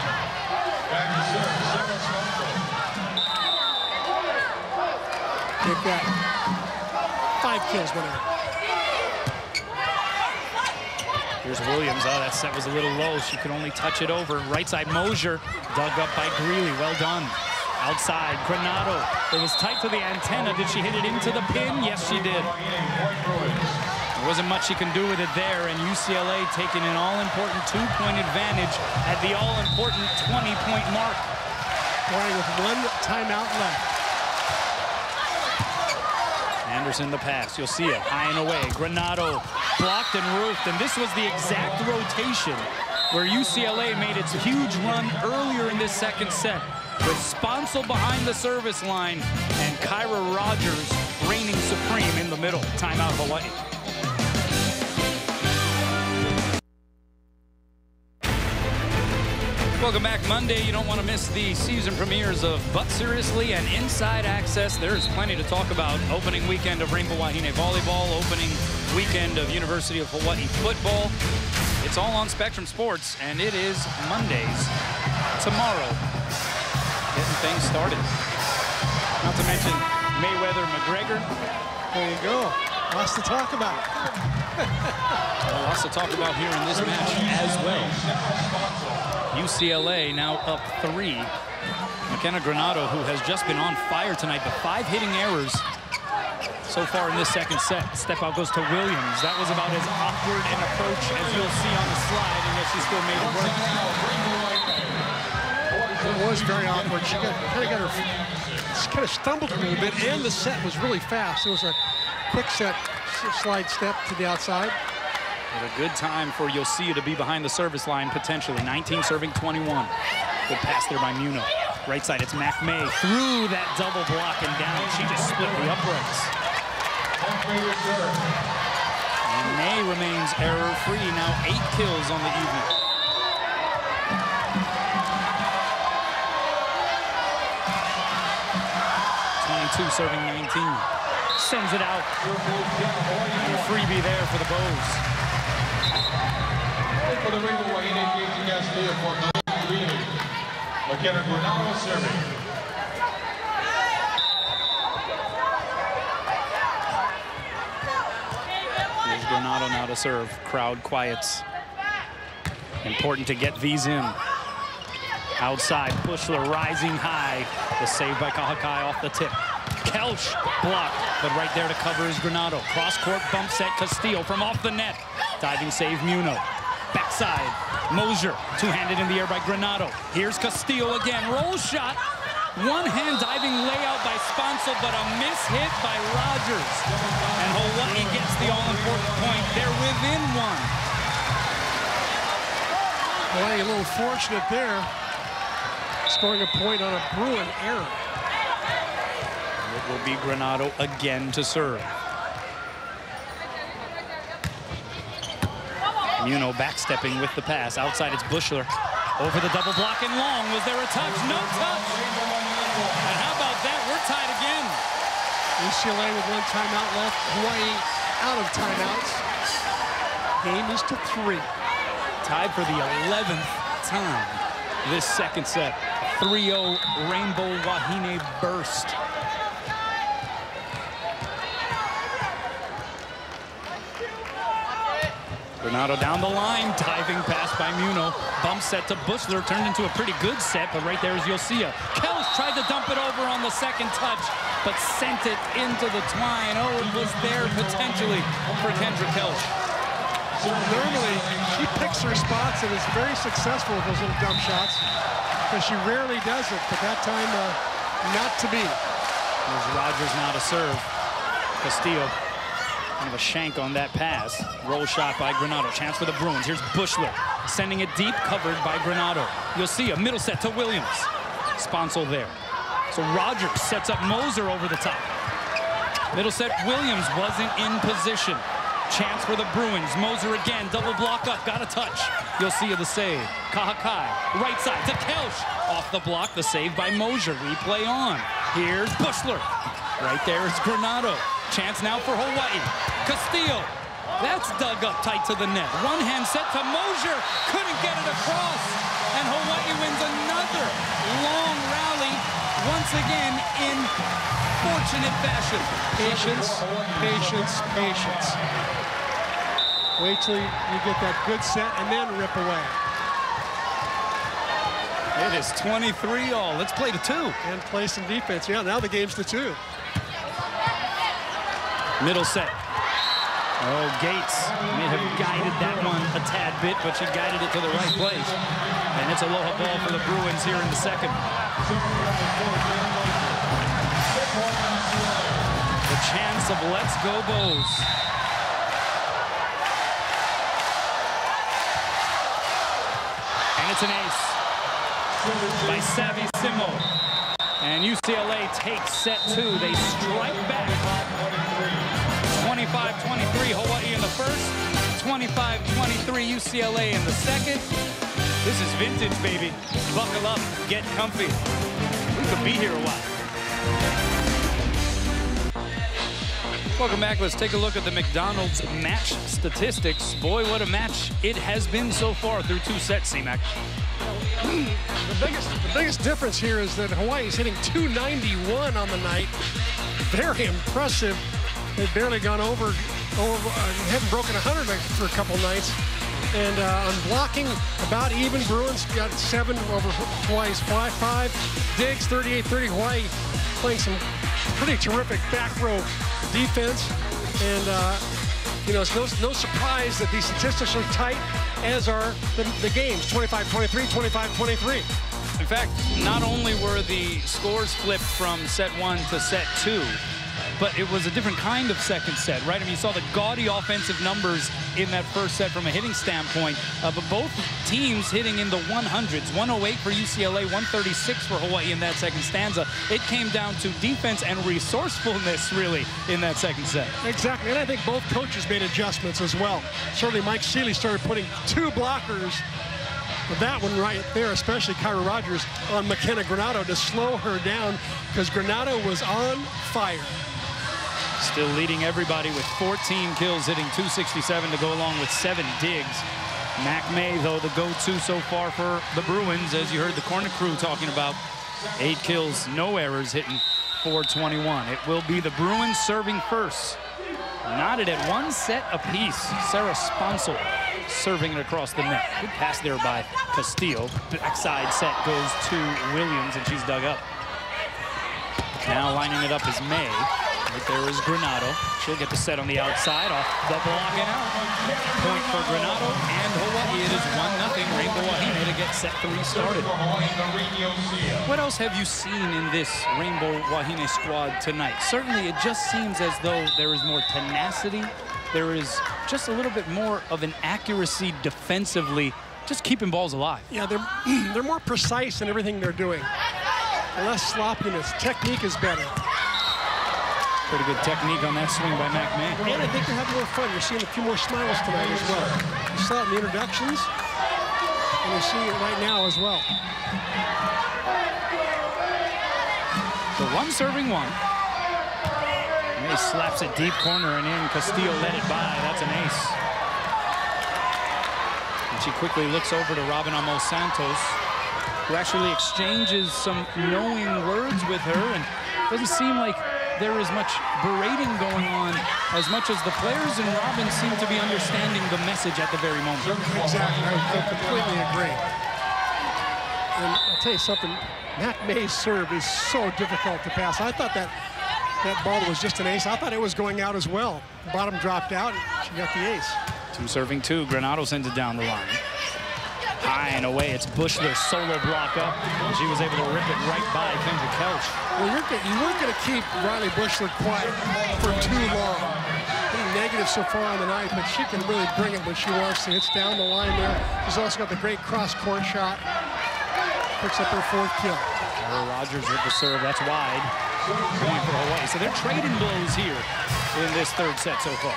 Take that. 5 kills, 1 error. Here's Williams. Oh, that set was a little low. She could only touch it over. Right side, Mosier. Dug up by Greeley. Well done. Outside, Granado. It was tight to the antenna. Did she hit it into the pin? Yes, she did. There wasn't much she can do with it there, and UCLA taking an all-important 2-point advantage at the all-important 20-point mark. Playing with 1 timeout left. Anderson the pass. You'll see it high and away. Granato blocked and roofed. And this was the exact rotation where UCLA made its huge run earlier in this second set. With Sponcil behind the service line and Kyra Rogers reigning supreme in the middle. Timeout, Hawaii. Welcome back. Monday, you don't want to miss the season premieres of But Seriously and Inside Access. There's plenty to talk about. Opening weekend of Rainbow Wahine Volleyball, opening weekend of University of Hawaii football. It's all on Spectrum Sports, and it is Mondays tomorrow. Getting things started. Not to mention Mayweather-McGregor. There you go. Lots to talk about. Lots to talk about here in this match as well. UCLA now up 3. McKenna Granato, who has just been on fire tonight, but 5 hitting errors so far in this second set. Step out goes to Williams. That was about as awkward an approach as you'll see on the slide, and yet she still made it work. It was very awkward. She kind of stumbled a little bit, and the set was really fast. It was a quick set, slide step to the outside. But a good time for Yosia to be behind the service line, potentially. 19 serving 21. Good pass there by Muno. Right side, it's McMay through that double block and down. She just split the uprights. And May remains error-free. Now 8 kills on the evening. Serving 19. Sends it out. And a freebie there for the Bows. For the Rainbow Wahine engaging Castilla for 9-3. McKenna Granato serving. Here's Granato now to serve. Crowd quiets. Important to get these in. Outside, Bushler rising high. The save by Kahakai off the tip. Kelch blocked, but right there to cover is Granato. Cross-court bump set Castillo from off the net. Diving save Muno. Backside, Mosier, two-handed in the air by Granato. Here's Castillo again, roll shot. One-hand diving layout by Sponcil, but a miss hit by Rogers. And Hawaii gets the all-important point. They're within 1. Hawaii a little fortunate there, scoring a point on a Bruin error. It will be Granato again to serve. Muno backstepping with the pass. Outside, it's Bushler. Over the double block and long. Was there a touch? No touch. And how about that? We're tied again. UCLA with 1 timeout left. Hawaii out of timeouts. Game is to 3. Tied for the 11th time this second set. 3-0 Rainbow Wahine burst. Granato down the line, diving pass by Muno. Bump set to Bushler, turned into a pretty good set, but right there is Yosia. Kelch tried to dump it over on the second touch, but sent it into the twine. Oh, it was there potentially for Kendra Kelch. Normally, she picks her spots and is very successful with those little dump shots, because she rarely does it, but that time, not to be. There's Rogers now to serve. Castillo. Kind of a shank on that pass. Roll shot by Granato. Chance for the Bruins. Here's Bushler sending it deep, covered by Granato. You'll see a middle set to Williams. Sponcil there. So Rogers sets up Moser over the top. Middle set, Williams wasn't in position. Chance for the Bruins. Moser again, double block up, got a touch. You'll see the save. Kahakai, right side to Kelch. Off the block, the save by Moser. Replay on. Here's Bushler. Right there is Granato. Chance now for Hawaii. Castillo, that's dug up tight to the net. One hand set to Mosier, couldn't get it across. And Hawaii wins another long rally, once again in fortunate fashion. Patience, patience, patience. Wait till you get that good set and then rip away. It is 23-all. Let's play to 2. And play some defense. Yeah, now the game's to 2. Middle set. Oh, Gates may have guided that one a tad bit, but she guided it to the right place. And it's a aloha ball for the Bruins here in the second. The chance of Let's Go Bows. And it's an ace by Savvy Simo. And UCLA takes set 2. They strike back. 25-23 Hawaii in the first. 25-23 UCLA in the second. This is vintage, baby. Buckle up, get comfy. We could be here a while. Welcome back. Let's take a look at the McDonald's match statistics. Boy, what a match it has been so far through 2 sets, C-Mac. The biggest difference here is that Hawaii is hitting 291 on the night. Very impressive. They've barely gone over haven't broken 100 for a couple nights. And on blocking, about even. Bruins got 7 over Hawaii's 5-5. Diggs 38-30. Hawaii playing some pretty terrific back row defense. And you know, it's no surprise that these statistics are tight, as are the games, 25-23, 25-23. In fact, not only were the scores flipped from set 1 to set 2, but it was a different kind of second set, right? I mean, you saw the gaudy offensive numbers in that first set from a hitting standpoint, but both teams hitting in the 100s. 108 for UCLA, 136 for Hawaii in that second stanza. It came down to defense and resourcefulness, really, in that second set. Exactly, and I think both coaches made adjustments as well. Certainly Mike Seeley started putting 2 blockers, but that one right there, especially Kyra Rogers, on McKenna Granado to slow her down, because Granado was on fire. Still leading everybody with 14 kills, hitting 267 to go along with 7 digs. Mac May, though, the go-to so far for the Bruins, as you heard the corner crew talking about. 8 kills, no errors, hitting 421. It will be the Bruins serving first. Knotted at 1 set apiece. Sarah Sponsel serving it across the net. Good pass there by Castillo. Backside set goes to Williams, and she's dug up. Now lining it up is May. Right there is Granado. She'll get the set on the outside off the block and out. Point for Granado and Hawaii. It is 1-0 Rainbow Wahine to get set 3 started. What else have you seen in this Rainbow Wahine squad tonight? Certainly it just seems as though there is more tenacity. There is just a little bit more of an accuracy defensively, just keeping balls alive. Yeah, they're more precise in everything they're doing. Less sloppiness. Technique is better. Pretty good technique on that swing by Mac May. And I think they're having more fun. You're seeing a few more smiles tonight as well. You saw it in the introductions, and you're seeing it right now as well. So 1 serving 1. May slaps it deep corner and in. Castillo let it by. That's an ace. And she quickly looks over to Robin Amos Santos, who actually exchanges some knowing words with her, and doesn't seem like there is much berating going on as much as the players and Robin seem to be understanding the message at the very moment. Exactly, I completely agree. And I'll tell you something, Mac May's serve is so difficult to pass. I thought that ball was just an ace. I thought it was going out as well. Bottom dropped out, and she got the ace. 2 serving 2, Granado sends it down the line. High and away, it's Bushler solo block up. And she was able to rip it right by Kendra Kelch. Well, you weren't going to keep Riley Bushler quiet for too long. Being negative so far on the night, but she can really bring it when she wants to. It's down the line there. She's also got the great cross-court shot. Picks up her 4th kill. Rogers with the serve, that's wide. Going for Hawaii. So they're trading blows here in this 3rd set so far.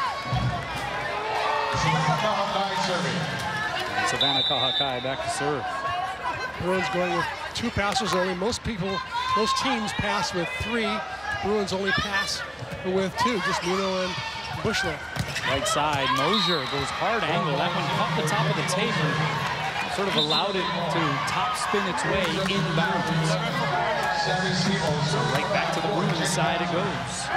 Savannah Kahakai back to serve. Bruins going with 2 passes only. Most teams pass with 3. Bruins only pass with 2. Just Nuno and Bushler. Right side, Mosier goes hard angle. That one caught the top of the tape and sort of allowed it to top spin its way inbounds. So right back to the Bruins side it goes.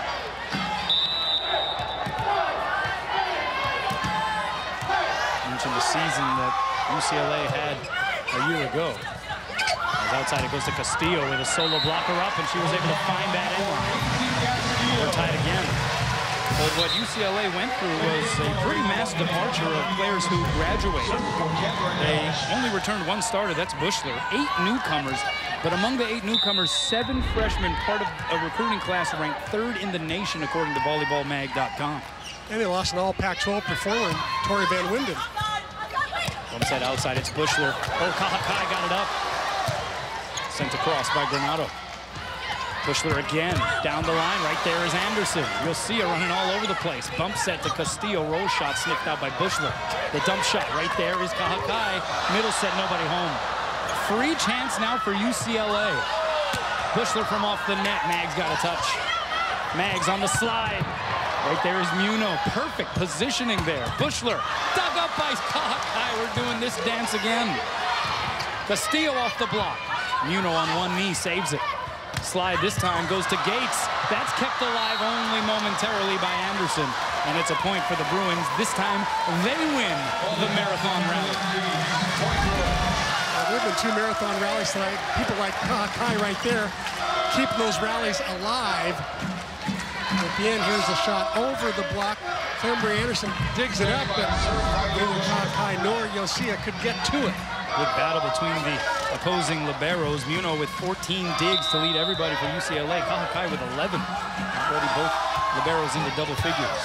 In the season that UCLA had a year ago. As outside it goes to Castillo with a solo blocker up, and she was able to find that end line. They're tied again. But what UCLA went through was a pretty mass departure of players who graduated. They only returned 1 starter, that's Bushler. 8 newcomers, But among the 8 newcomers, 7 freshmen, part of a recruiting class ranked 3rd in the nation, according to volleyballmag.com. And they lost an all Pac-12 performer, Tori Van Winden. One set outside, it's Bushler. Oh, Kahakai got it up. Sent across by Granato. Bushler again, down the line, right there is Anderson. You'll see her running all over the place. Bump set to Castillo, roll shot sniffed out by Bushler. The dump shot, right there is Kahakai. Middle set, nobody home. Free chance now for UCLA. Bushler from off the net, Maggs got a touch. Maggs on the slide. Right there is Muno, perfect positioning there. Bushler, dug up by Kahakai. We're doing this dance again. Castillo off the block. Muno on one knee, saves it. Slide this time goes to Gates. That's kept alive only momentarily by Anderson. And it's a point for the Bruins. This time, they win the marathon rally. There have been 2 marathon rallies tonight. People like Kahakai right there, keeping those rallies alive. At the end, here's a shot over the block. Fembry Anderson digs it up, but neither Kahakai nor Yosia could get to it. Good battle between the opposing liberos. Muno with 14 digs to lead everybody for UCLA. Kahakai with 11. Already both liberos into double figures.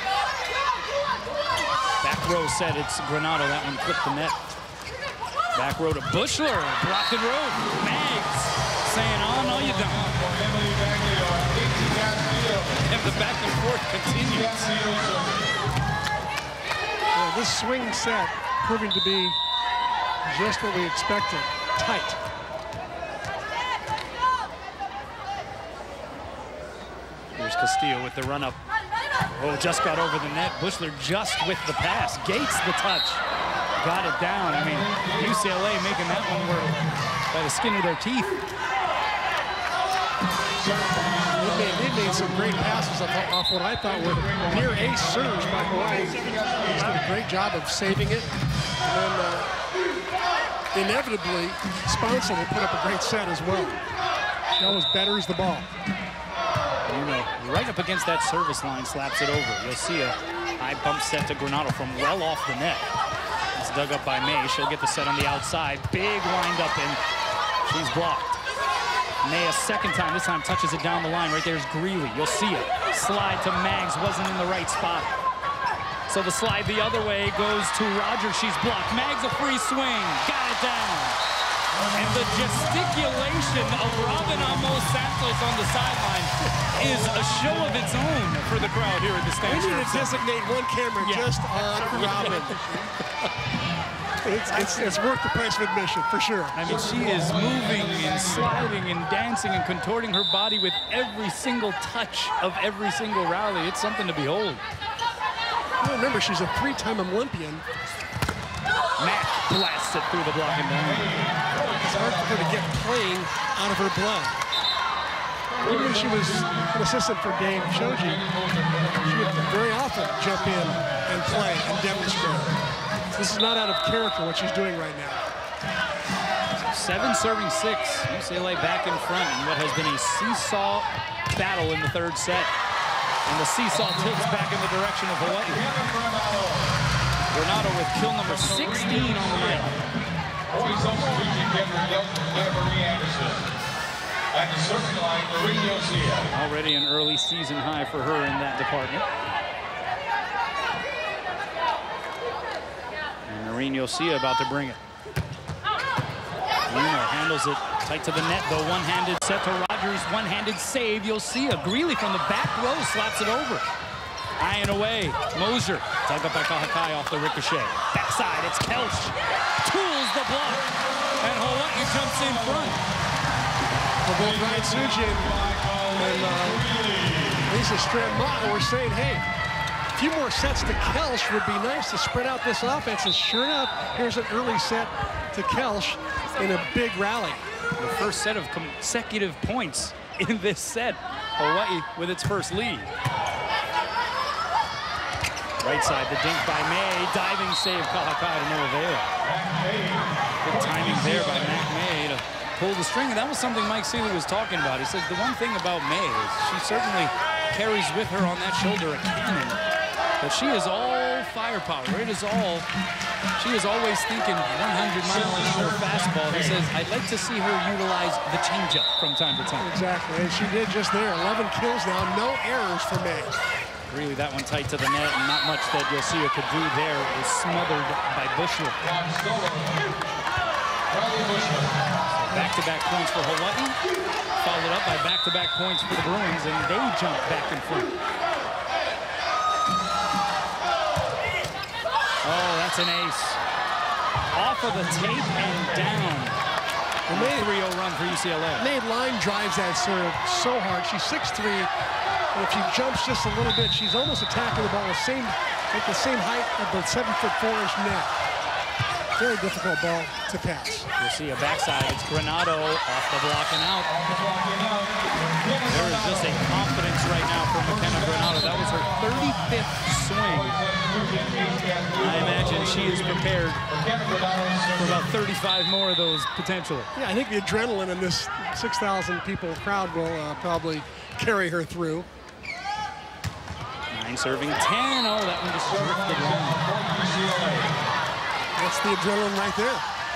Back row set, it's Granato. That one clipped the net. Back row to Bushler. Blocked and road. Maggs saying, oh, no, you don't. And the back and forth continues. Well, this swing set proving to be just what we expected. Tight. Here's Castillo with the run-up. Oh, just got over the net. Bushler just with the pass. Gates the touch. Got it down. I mean, UCLA making that one work by the skin of their teeth. They made some great passes off what I thought were near ace serves by Hawaii. He did a great job of saving it. And then inevitably, Sponson will put up a great set as well. She always betters the ball. Muno right up against that service line, slaps it over. You'll see a high bump set to Granato from well off the net. It's dug up by May. She'll get the set on the outside. Big wind up, and she's blocked. May a second time. This time touches it down the line. Right there's Greeley. You'll see it. Slide to Maggs. Wasn't in the right spot. So the slide the other way goes to Rogers. She's blocked. Maggs a free swing. Got it down. And the gesticulation of Robin Amos Santos on the sideline is a show of its own for the crowd here at the Stan We need to Scherff Center. designate one camera just on Robin. It's worth the price of admission, for sure. I mean, she is moving and sliding and dancing and contorting her body with every single touch of every single rally. It's something to behold. Remember, she's a 3-time Olympian. Mack blasts it through the block and down. It's hard for her to get playing out of her blood. Even when she was an assistant for Dave Shoji, she would very often jump in and play and demonstrate. This is not out of character what she's doing right now. 7 serving 6. UCLA back in front in what has been a seesaw battle in the 3rd set. And the seesaw tilts back in the direction of Hawaii. Granato with kill number 16 on the night. Always also reaching Marie Anderson. At the serving line, Marie Yosia. Already an early season high for her in that department. And Maureen Yosia about to bring it. Muno handles it tight to the net, though. One-handed set to Rogers, one-handed save. Yosia. Greeley from the back row slaps it over. Eyeing away. Moser. Dug up by Kahakai off the ricochet. Backside, it's Kelch. Tools the block. And Hawaii jumps in front. Well, both Ryan Sujin and Lisa Strand-Mott were saying, hey, a few more sets to Kelch would be nice to spread out this offense. And sure enough, here's an early set to Kelch in a big rally. The first set of consecutive points in this set. Hawaii with its first lead. Right side, the dink by May. Diving save, Kahakai to no avail. Good timing there by Mac May to pull the string. And that was something Mike Seeley was talking about. He says the one thing about May is she certainly carries with her on that shoulder a cannon. But she is all firepower. It is all She is always thinking 100-mile-an-hour fastball. He says, I'd like to see her utilize the changeup from time to time. Exactly, and she did just there. 11 kills now, no errors for May. Really, that one tight to the net, and not much that Yosia could do there. It was smothered by Bushler. Back-to-back points for Hawaii, followed up by back-to-back points for the Bruins, and they jump back in front. Oh, that's an ace. Off of the tape and down. A 3-0 run for UCLA. May line drives that serve so hard. She's 6'3", and if she jumps just a little bit, she's almost attacking the ball at the same height of the 7'4" net. Very difficult ball to pass. You'll see a backside. It's Granado off the block and out. There is just a confidence right now from McKenna Granado. That was her 35th swing. I imagine she is prepared for about 35 more of those potentially. Yeah, I think the adrenaline in this 6,000 people crowd will probably carry her through. 9 serving 10. Oh, that one just drifted long. That's the adrenaline right there.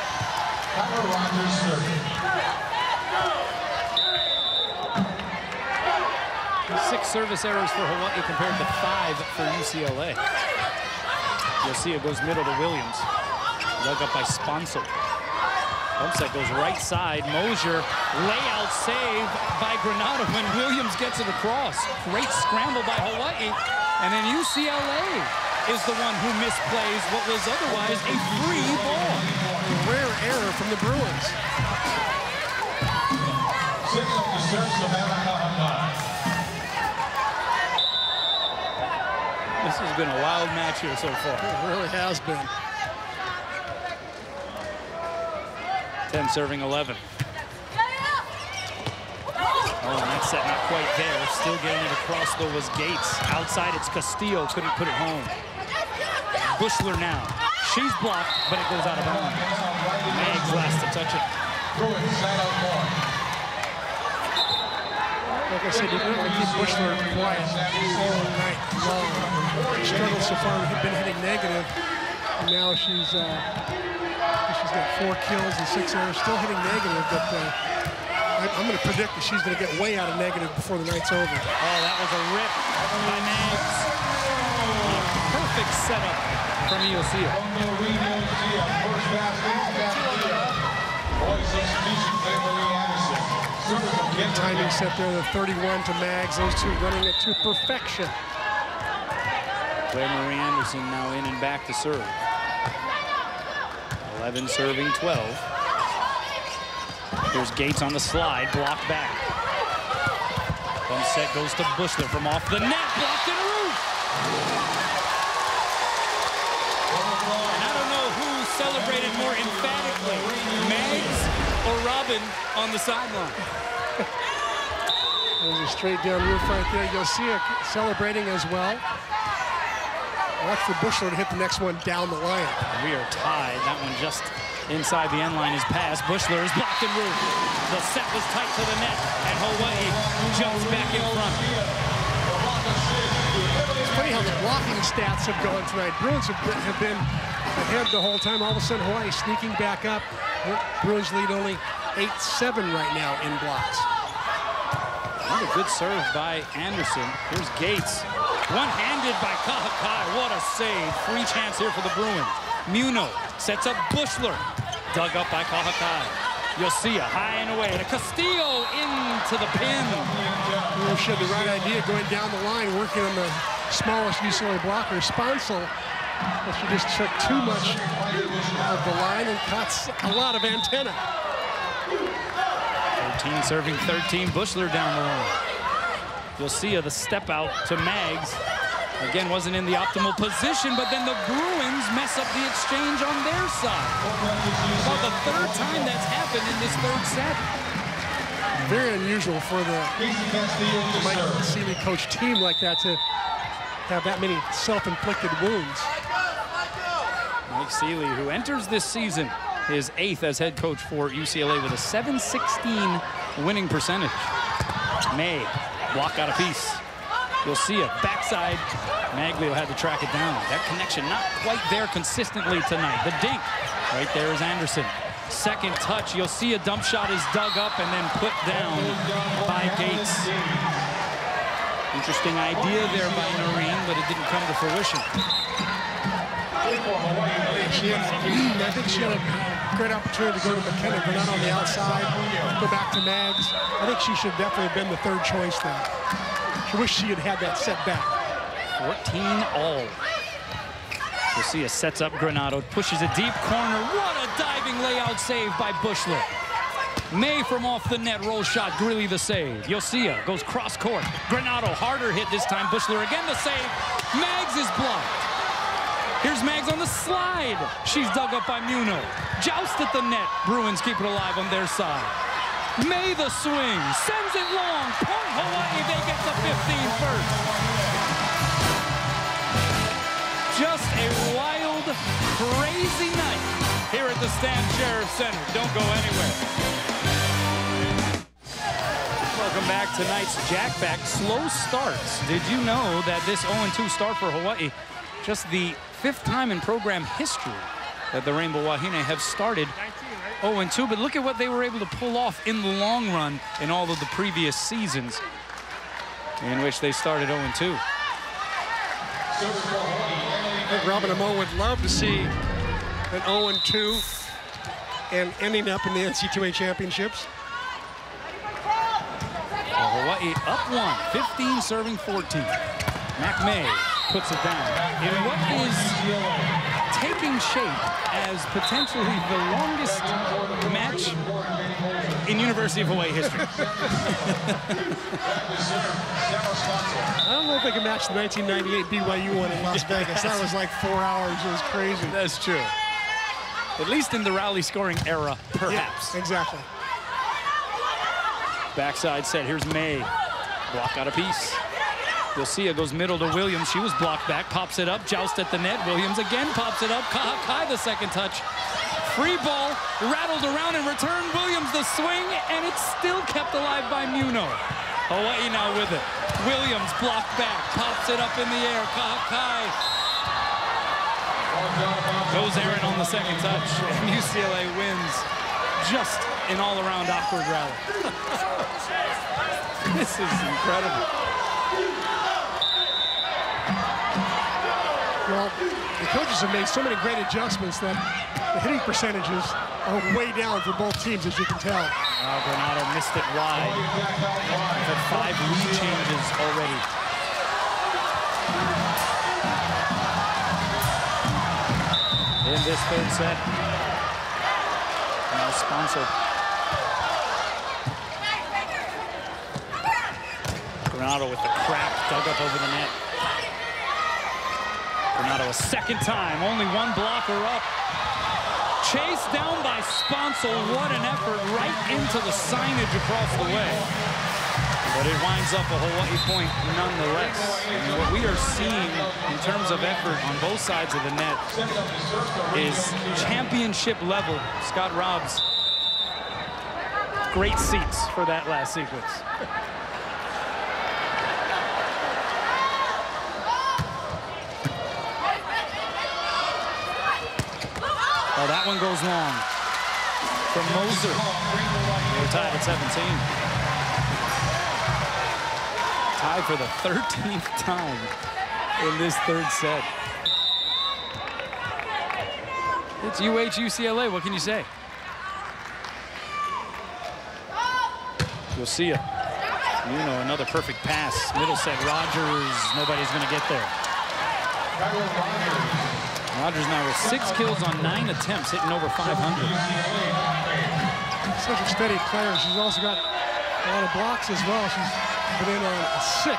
Six service errors for Hawaii compared to 5 for UCLA. Yosia goes middle to Williams. Dug up by Sponsel. Bump set goes right side. Mosier, layout save by Granado when Williams gets it across. Great scramble by Hawaii. And then UCLA is the one who misplays what was otherwise a free ball. A rare error from the Bruins. This has been a wild match here so far. It really has been. 10 serving 11. Oh, and that set not quite there. Still getting it across, though, was Gates. Outside, it's Castillo. Couldn't put it home. Bushler now. She's blocked, but it goes out of bounds. Meggs last to touch it. Like I said, you really keep Bushler quiet all night long. She struggled so far, had been hitting negative, and now she's got 4 kills and 6 errors, still hitting negative, but I'm going to predict that she's going to get way out of negative before the night's over. Oh, that was a rip by Meggs. Perfect setup from Yosia. Good timing set there, the 31 to Maggs, those two running it to perfection. Claire Marie Anderson now in and back to serve. 11 serving 12. Here's Gates on the slide, blocked back. Bump set goes to Bushler from off the net, blocked and roof. And I don't know who celebrated more emphatically, Meggs or Robin on the sideline. There's a straight down roof right there. Yosia celebrating as well. Watch for Bushler to hit the next one down the line. We are tied. That one just inside the end line is passed. Bushler is blocked and roof. The set was tight to the net, and Hawaii jumps back in front. It's funny how the blocking stats have gone tonight. Bruins have been ahead the whole time. All of a sudden, Hawaii sneaking back up. Bruins lead only 8-7 right now in blocks. Another good serve by Anderson. Here's Gates. One-handed by Kahakai. What a save. Free chance here for the Bruins. Muno sets up Bushler. Dug up by Kahakai. Yosia high and away. And Castillo into the pin. She had the right idea going down the line, working on the smallest UCLA blocker, Sponsel. But she just took too much of the line and caught a lot of antenna. 13 serving 13. Bushler down the line. Yosia the step out to Meggs. Again, wasn't in the optimal position, but then the Bruins mess up the exchange on their side. About the 3rd time that's happened in this 3rd set. Very unusual for the Mike Seeley coach team like that to have that many self-inflicted wounds. Mike Seeley, who enters this season his 8th as head coach for UCLA with a .716 winning percentage. May block out a piece. You'll see a backside. Maglio had to track it down. That connection not quite there consistently tonight. The dink. Right there is Anderson. Second touch. You'll see a dump shot is dug up and then put down by Gates. Interesting idea there by Noreen, but it didn't come to fruition. I think she had a great opportunity to go to McKenna, but not on the outside, go back to Mags. I think she should definitely have been the third choice there. She wish she had had that set back. 14 all. You'll see a sets up Granato, pushes a deep corner. What a diving layout save by Buechler. May from off the net, roll shot, Greeley the save. Yosia goes cross court. Granato, harder hit this time. Buechler again the save. Mags is blocked. Here's Mags on the slide. She's dug up by Muno. Joust at the net. Bruins keep it alive on their side. May the swing, sends it long. Point Hawaii, they get the 15 first. Just a wild, crazy night here at the Stan Sheriff Center. Don't go anywhere. Welcome back. Tonight's Jack Back. Slow starts. Did you know that this 0-2 start for Hawaii, just the 5th time in program history that the Rainbow Wahine have started 0-2, but look at what they were able to pull off in the long run in all of the previous seasons in which they started 0-2. I think Robin and Mo would love to see an 0-2 and ending up in the NC2A championships. Well, Hawaii up 1, 15 serving 14. Mac May puts it down in what is taking shape as potentially the longest match in University of Hawaii history. I don't know if they can match the 1998 BYU one in Las Vegas. That was like 4 hours. It was crazy. That's true. At least in the rally scoring era, perhaps. Yeah, exactly. Backside set. Here's May. Block out a piece. Yosia goes middle to Williams. She was blocked back. Pops it up. Joust at the net. Williams again pops it up. Kahakai the second touch. Free ball. Rattled around in return. Williams the swing. And it's still kept alive by Muno. Hawaii now with it. Williams blocked back. Pops it up in the air. Kahakai. Goes Aaron on the second touch. And UCLA wins. Just an all-around awkward rally. This is incredible. Well, the coaches have made so many great adjustments that the hitting percentages are way down for both teams, as you can tell. Granato missed it wide. We've had 5 lead changes already. In this third set. Now sponsored. Granato with the crack dug up over the net. Granato a second time, only one blocker up. Chased down by Sponsel, what an effort, right into the signage across the way. But it winds up a Hawaii point nonetheless. And what we are seeing in terms of effort on both sides of the net is championship level. Scott Robbs, great seats for that last sequence. Oh, that one goes long from Moser. We're tied at 17. Tied for the 13th time in this third set. It's UCLA. What can you say? You'll see it. You know, another perfect pass. Middle set, Rogers. Nobody's going to get there. Rogers now with 6 kills on 9 attempts, hitting over 500. Such a steady player. She's also got a lot of blocks as well. She's put in on a 6.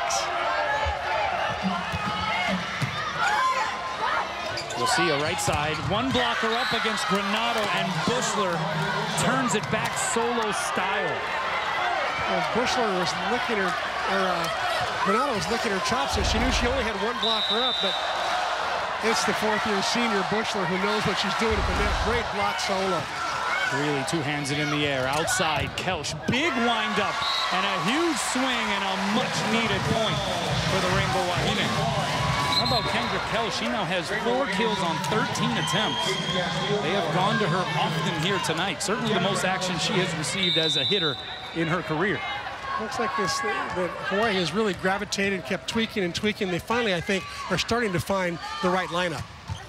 We'll see a right side. One blocker up against Granato, and Buechler turns it back solo style. Well, Buechler was licking her, Granato was licking her chops, so she knew she only had one blocker up, but it's the 4th-year senior Buechler who knows what she's doing at the net. Great block solo. Really, 2 hands it in the air. Outside, Kelch. Big wind-up and a huge swing and a much needed point for the Rainbow Wahine. How about Kendra Kell? She now has 4 kills on 13 attempts. They have gone to her often here tonight. Certainly the most action she has received as a hitter in her career. Looks like that Hawaii has really gravitated, kept tweaking and tweaking. They finally, I think, are starting to find the right lineup.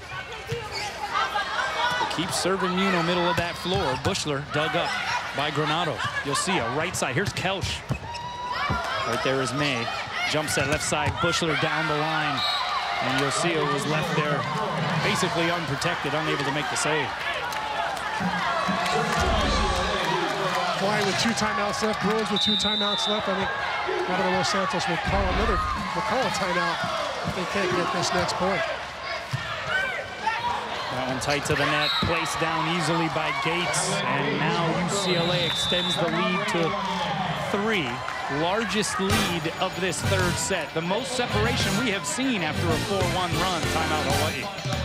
They keep serving Muno middle of that floor. Buechler dug up by Granato. You'll see a right side. Here's Kelsch. Right there is May. Jump set left side. Buechler down the line. And Yosio was left there basically unprotected, unable to make the save. Hawaii with 2 timeouts left. Bruins with 2 timeouts left. I think Rabanamo Santos will call a timeout if they can't get this next point. That one tight to the net, placed down easily by Gates, and now UCLA extends the lead to 3. Largest lead of this third set. The most separation we have seen after a 4-1 run. Timeout Hawaii.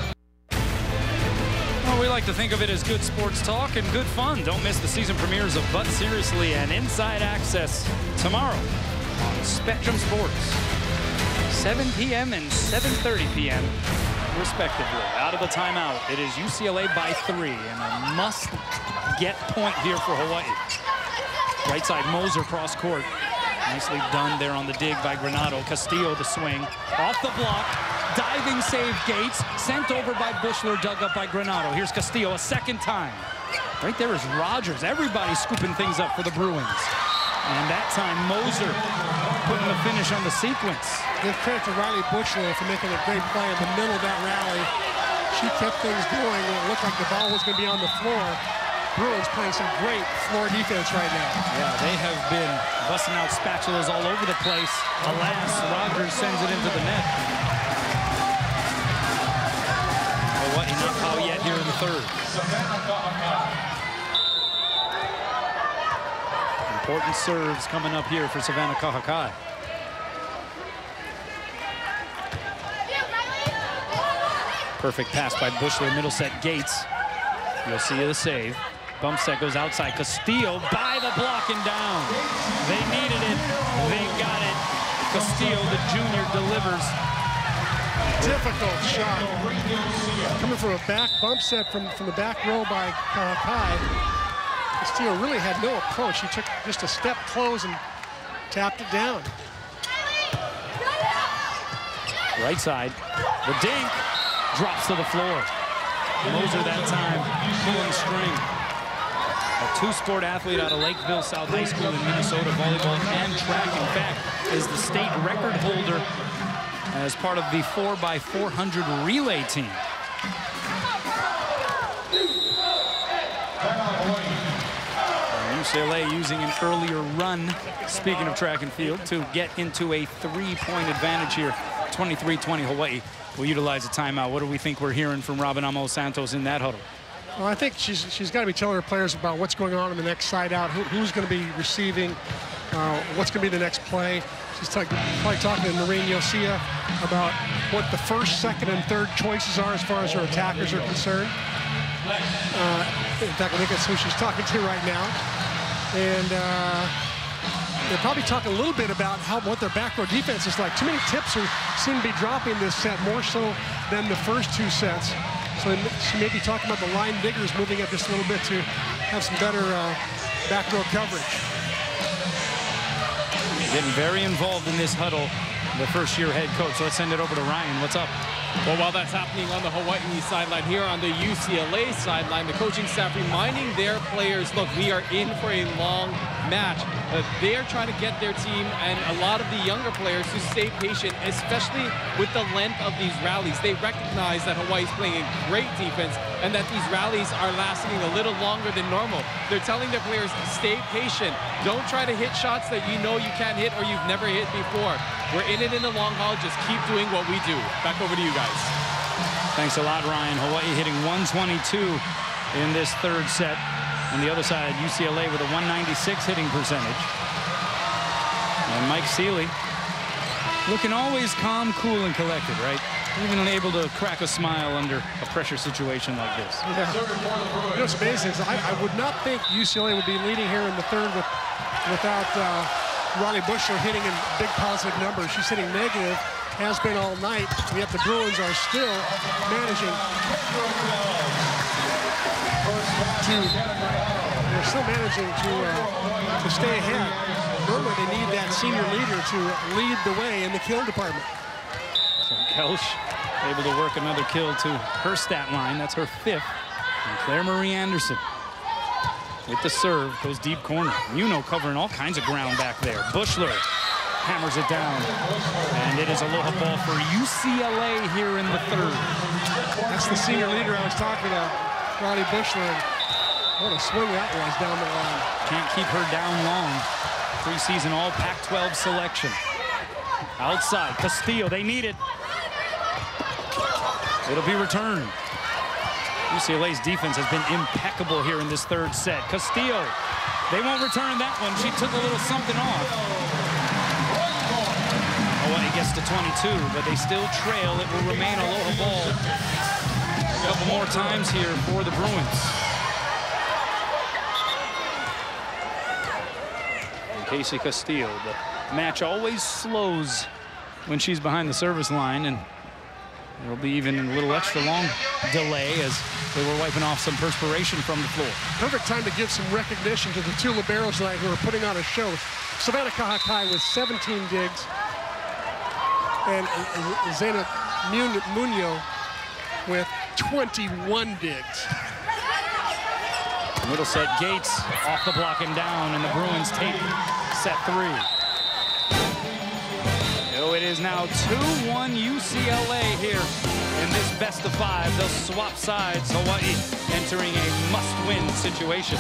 Well, we like to think of it as good sports talk and good fun. Don't miss the season premieres of But Seriously and Inside Access tomorrow on Spectrum Sports. 7 p.m. and 7:30 p.m. respectively. Out of the timeout, it is UCLA by 3, and a must-get point here for Hawaii. Right side, Moser cross court. Nicely done there on the dig by Granato. Castillo the swing. Off the block. Diving save Gates. Sent over by Buechler. Dug up by Granato. Here's Castillo a second time. Right there is Rogers. Everybody scooping things up for the Bruins. And that time, Moser putting the finish on the sequence. Give credit to Riley Buechler for making a great play in the middle of that rally. She kept things going when it looked like the ball was going to be on the floor. Bruins playing some great floor defense right now. Yeah, they have been busting out spatulas all over the place. Alas, Rogers sends it into the net. Hawaii not foul yet here in the third. Important serves coming up here for Savannah Kahakai. Perfect pass by Buechler, middle set Gates. You'll see the save. Bump set goes outside. Castillo by the block and down. They needed it. They got it. Castillo, the junior, delivers. Difficult shot. Coming from a back bump set from the back row by Kahakai. Castillo really had no approach. He took just a step close and tapped it down. Right side. The dink drops to the floor. Moser that time pulling string. A 2-sport athlete out of Lakeville South High School in Minnesota, volleyball and track. In fact, is the state record holder as part of the 4x400 relay team. And UCLA using an earlier run, speaking of track and field, to get into a 3-point advantage here. 23-20 Hawaii will utilize a timeout. What do we think we're hearing from Rabanamo Santos in that huddle? Well, I think she's got to be telling her players about what's going on in the next side out, who's going to be receiving, what's going to be the next play. She's probably talking to Noreen Yosia about what the first, second, and third choices are as far as her attackers are concerned. In fact, I think that's who she's talking to right now. And they're probably talking a little bit about what their back row defense is like. Too many tips seem to be dropping this set, more so than the first 2 sets. So she may be talking about the line diggers moving up just a little bit to have some better back row coverage. Getting very involved in this huddle, the first-year head coach. So let's send it over to Ryan. What's up? Well, while that's happening on the Hawaii sideline, here on the UCLA sideline, the coaching staff reminding their players, look, we are in for a long match. They're trying to get their team and a lot of the younger players to stay patient, especially with the length of these rallies. They recognize that Hawaii's playing a great defense and that these rallies are lasting a little longer than normal. They're telling their players, stay patient. Don't try to hit shots that you know you can't hit or you've never hit before. We're in it in the long haul. Just keep doing what we do. Back over to you guys. Thanks a lot, Ryan. Hawaii hitting 122 in this third set. On the other side, UCLA with a 196 hitting percentage. And Mike Seeley looking always calm, cool, and collected, right? Even able to crack a smile under a pressure situation like this. Yeah. You know what's amazing is I would not think UCLA would be leading here in the third without Riley Bushler hitting in big positive numbers. She's hitting negative, has been all night, and yet the Bruins are still managing to stay ahead. Remember, they need that senior leader to lead the way in the kill department. So Kelsch able to work another kill to her stat line. That's her 5th. And Claire Marie Anderson with the serve, goes deep corner. Muno covering all kinds of ground back there. Bushler hammers it down. And it is aloha ball for UCLA here in the 3rd. That's the senior leader I was talking about, Riley Bushler. What a swing that was down the line. Can't keep her down long. Preseason all Pac-12 selection. Outside, Castillo, they need it. It'll be returned. UCLA's defense has been impeccable here in this 3rd set. Castillo, they won't return that one. She took a little something off. Hawaii gets to 22, but they still trail. It will remain aloha ball. A couple more times here for the Bruins. And Casey Castillo, the match always slows when she's behind the service line, and there'll be even a little extra long delay as they were wiping off some perspiration from the floor. Perfect time to give some recognition to the 2 liberos tonight who are putting on a show. Savannah Kahakai with 17 digs, and Zena Munoz with 21 digs. Middle set, Gates off the block and down, and the Bruins take set 3. So it is now 2-1 UCLA here in this best of 5. They'll swap sides. Hawaii entering a must-win situation.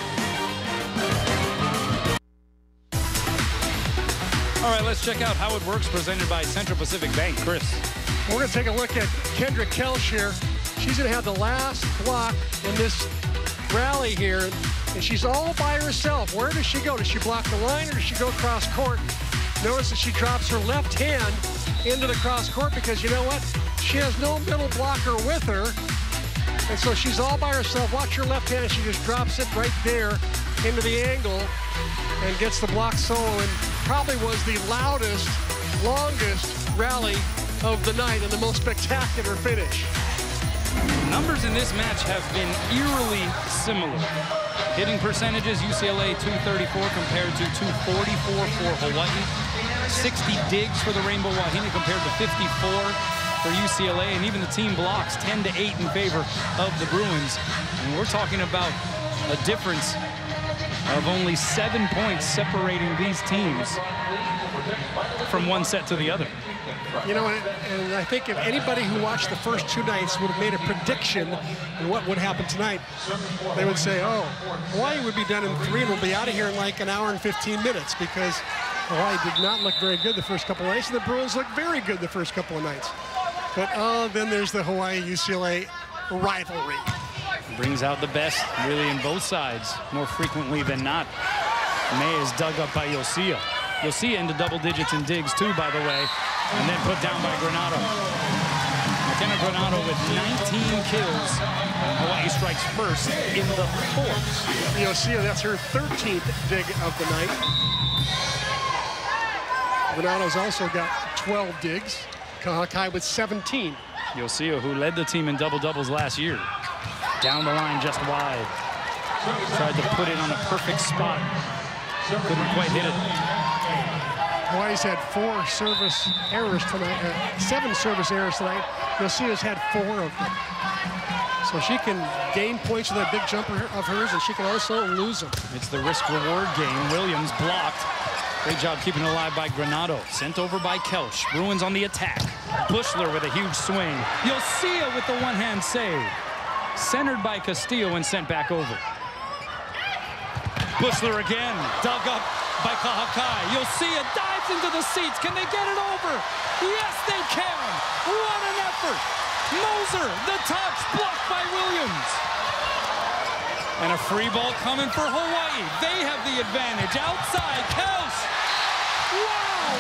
All right, let's check out how it works, presented by Central Pacific Bank. Chris. We're going to take a look at Kendra Kelsch here. She's going to have the last block in this rally here, and she's all by herself. Where does she go? Does she block the line, or does she go cross court? Notice that she drops her left hand into the cross court because you know what? She has no middle blocker with her, and so she's all by herself. Watch her left hand. She just drops it right there into the angle and gets the block solo, and probably was the loudest, longest rally of the night and the most spectacular finish. Numbers in this match have been eerily similar. Hitting percentages, UCLA 234 compared to 244 for Hawaii. 60 digs for the Rainbow Wahine compared to 54 for UCLA. And even the team blocks 10-8 in favor of the Bruins. And we're talking about a difference of only 7 points separating these teams from one set to the other. You know, and I think if anybody who watched the first 2 nights would have made a prediction on what would happen tonight, they would say, oh, Hawaii would be done in 3 and we'll be out of here in like an hour and 15 minutes because Hawaii did not look very good the first couple of nights, and the Bruins looked very good the first couple of nights. But then there's the Hawaii-UCLA rivalry. Brings out the best, really, in both sides, more frequently than not. May is dug up by Yosia. Yosia into double digits in digs, too, by the way, and then put down by Granato. McKenna Granato with 19 kills. Hawaii strikes first in the 4th. Yosia, that's her 13th dig of the night. Granato's also got 12 digs. Kahakai with 17. Yosia, who led the team in double-doubles last year. Down the line, just wide. Tried to put it on a perfect spot. Couldn't quite hit it. Hawaii's had 4 service errors tonight, 7 service errors tonight. Yosia's had 4 of them. So she can gain points with that big jumper of hers, and she can also lose them. It's the risk-reward game. Williams blocked. Great job keeping it alive by Granato. Sent over by Kelsch. Bruins on the attack. Bushler with a huge swing. Yosia with the one-hand save. Centered by Castillo and sent back over. Bushler again, dug up by Kahakai. Yosia dives into the seats. Can they get it over? Yes, they can. What an effort. Moser, the touch, blocked by Williams. And a free ball coming for Hawaii. They have the advantage. Outside, Kelsch. Wow!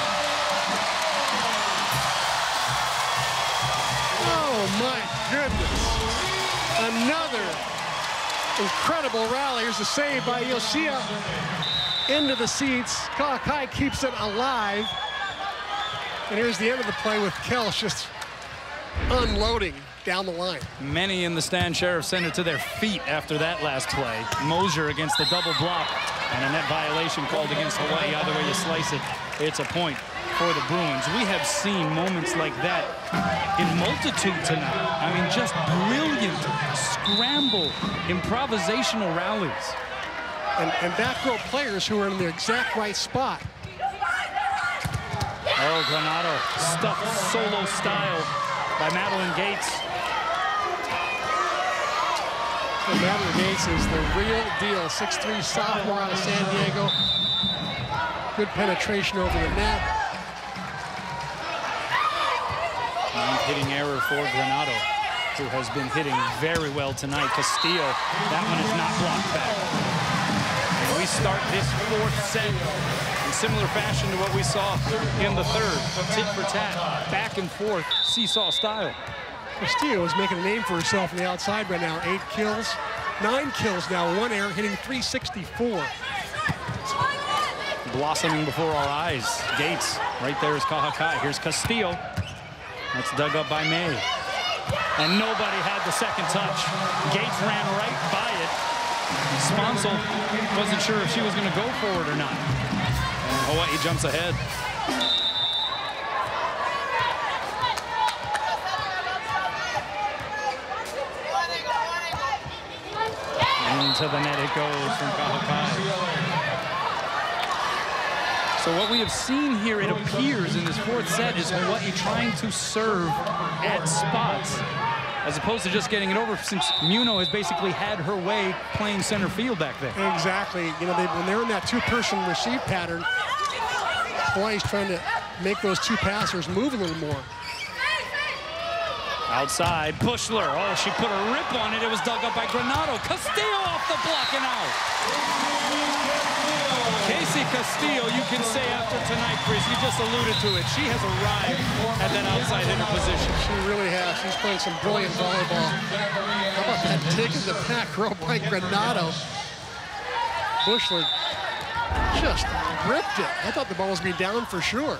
Oh, my goodness. Another incredible rally. Here's the save by Yosia into the seats. Kahakai keeps it alive. And here's the end of the play with Kelch just unloading down the line. Many in the stand, Sheriff Center, to their feet after that last play. Mosier against the double block, and a net violation called against Hawaii. Either way you slice it, it's a point for the Bruins. We have seen moments like that in multitude tonight. I mean, just brilliant scramble, improvisational rallies. And back row players who are in the exact right spot. Oh, Granato stuffed solo style by Madeline Gates. So Madeline Gates is the real deal. 6'3" sophomore out of San Diego. Good penetration over the net. Hitting error for Granato, who has been hitting very well tonight. Castillo, that one is not blocked back. And we start this fourth set in similar fashion to what we saw in the third. Tit for tat, back and forth, seesaw style. Castillo is making a name for herself on the outside right now. 8 kills, 9 kills now, 1 error, hitting .364. Blossoming before our eyes. Gates, right there is Kahakai. Here's Castillo. That's dug up by May. And nobody had the second touch. Gates ran right by it. Sponsel wasn't sure if she was going to go for it or not. And Hawaii jumps ahead. Into the net it goes from Kahakai. So what we have seen here, it appears, in this fourth set is Hawaii trying to serve at spots as opposed to just getting it over, since Muno has basically had her way playing center field back there. Exactly. You know, when they're in that two-person receive pattern, Hawaii's trying to make those two passers move a little more. Outside, Bushler. Oh, she put a rip on it. It was dug up by Granato. Castillo off the block and out. Casey Castillo, you can say after tonight, Chris, you just alluded to it. She has arrived at that outside hitter position. She really has. She's playing some brilliant volleyball. How about that dig in the back row by Granato? Bushler just ripped it. I thought the ball was being down for sure.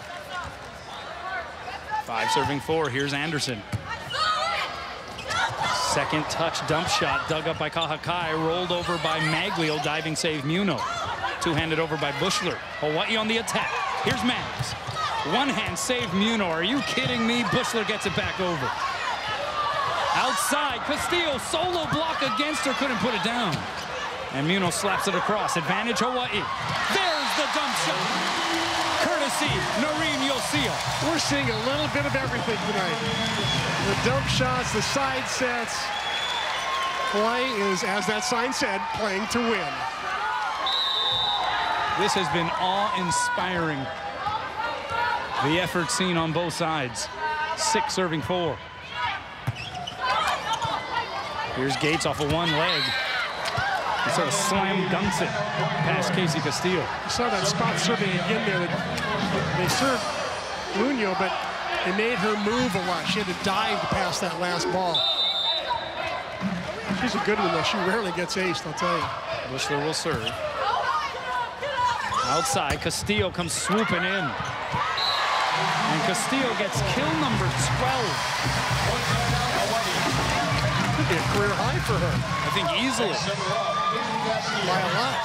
5 serving 4. Here's Anderson. Second touch dump shot dug up by Kahakai, rolled over by Maglio, diving save Muno. Two-handed over by Bushler. Hawaii on the attack. Here's Mags. One-hand save Muno. Are you kidding me? Bushler gets it back over. Outside, Castillo solo block against her, couldn't put it down. And Muno slaps it across. Advantage Hawaii. There's the dump shot. Courtesy Noreen Yosia. We're seeing a little bit of everything tonight. The dump shots, the side sets. Hawaii is, as that sign said, playing to win. This has been awe-inspiring. The effort seen on both sides. 6 serving 4. Here's Gates off of one leg. He sort of slam dunks it past Casey Castillo. You saw that spot serving again there. They served Muno, but they made her move a lot. She had to dive to pass that last ball. She's a good one, though. She rarely gets aced, I'll tell you. Bushler will serve. Outside, Castillo comes swooping in. And Castillo gets kill number 12. Could be a career high for her. I think easily. By a lot.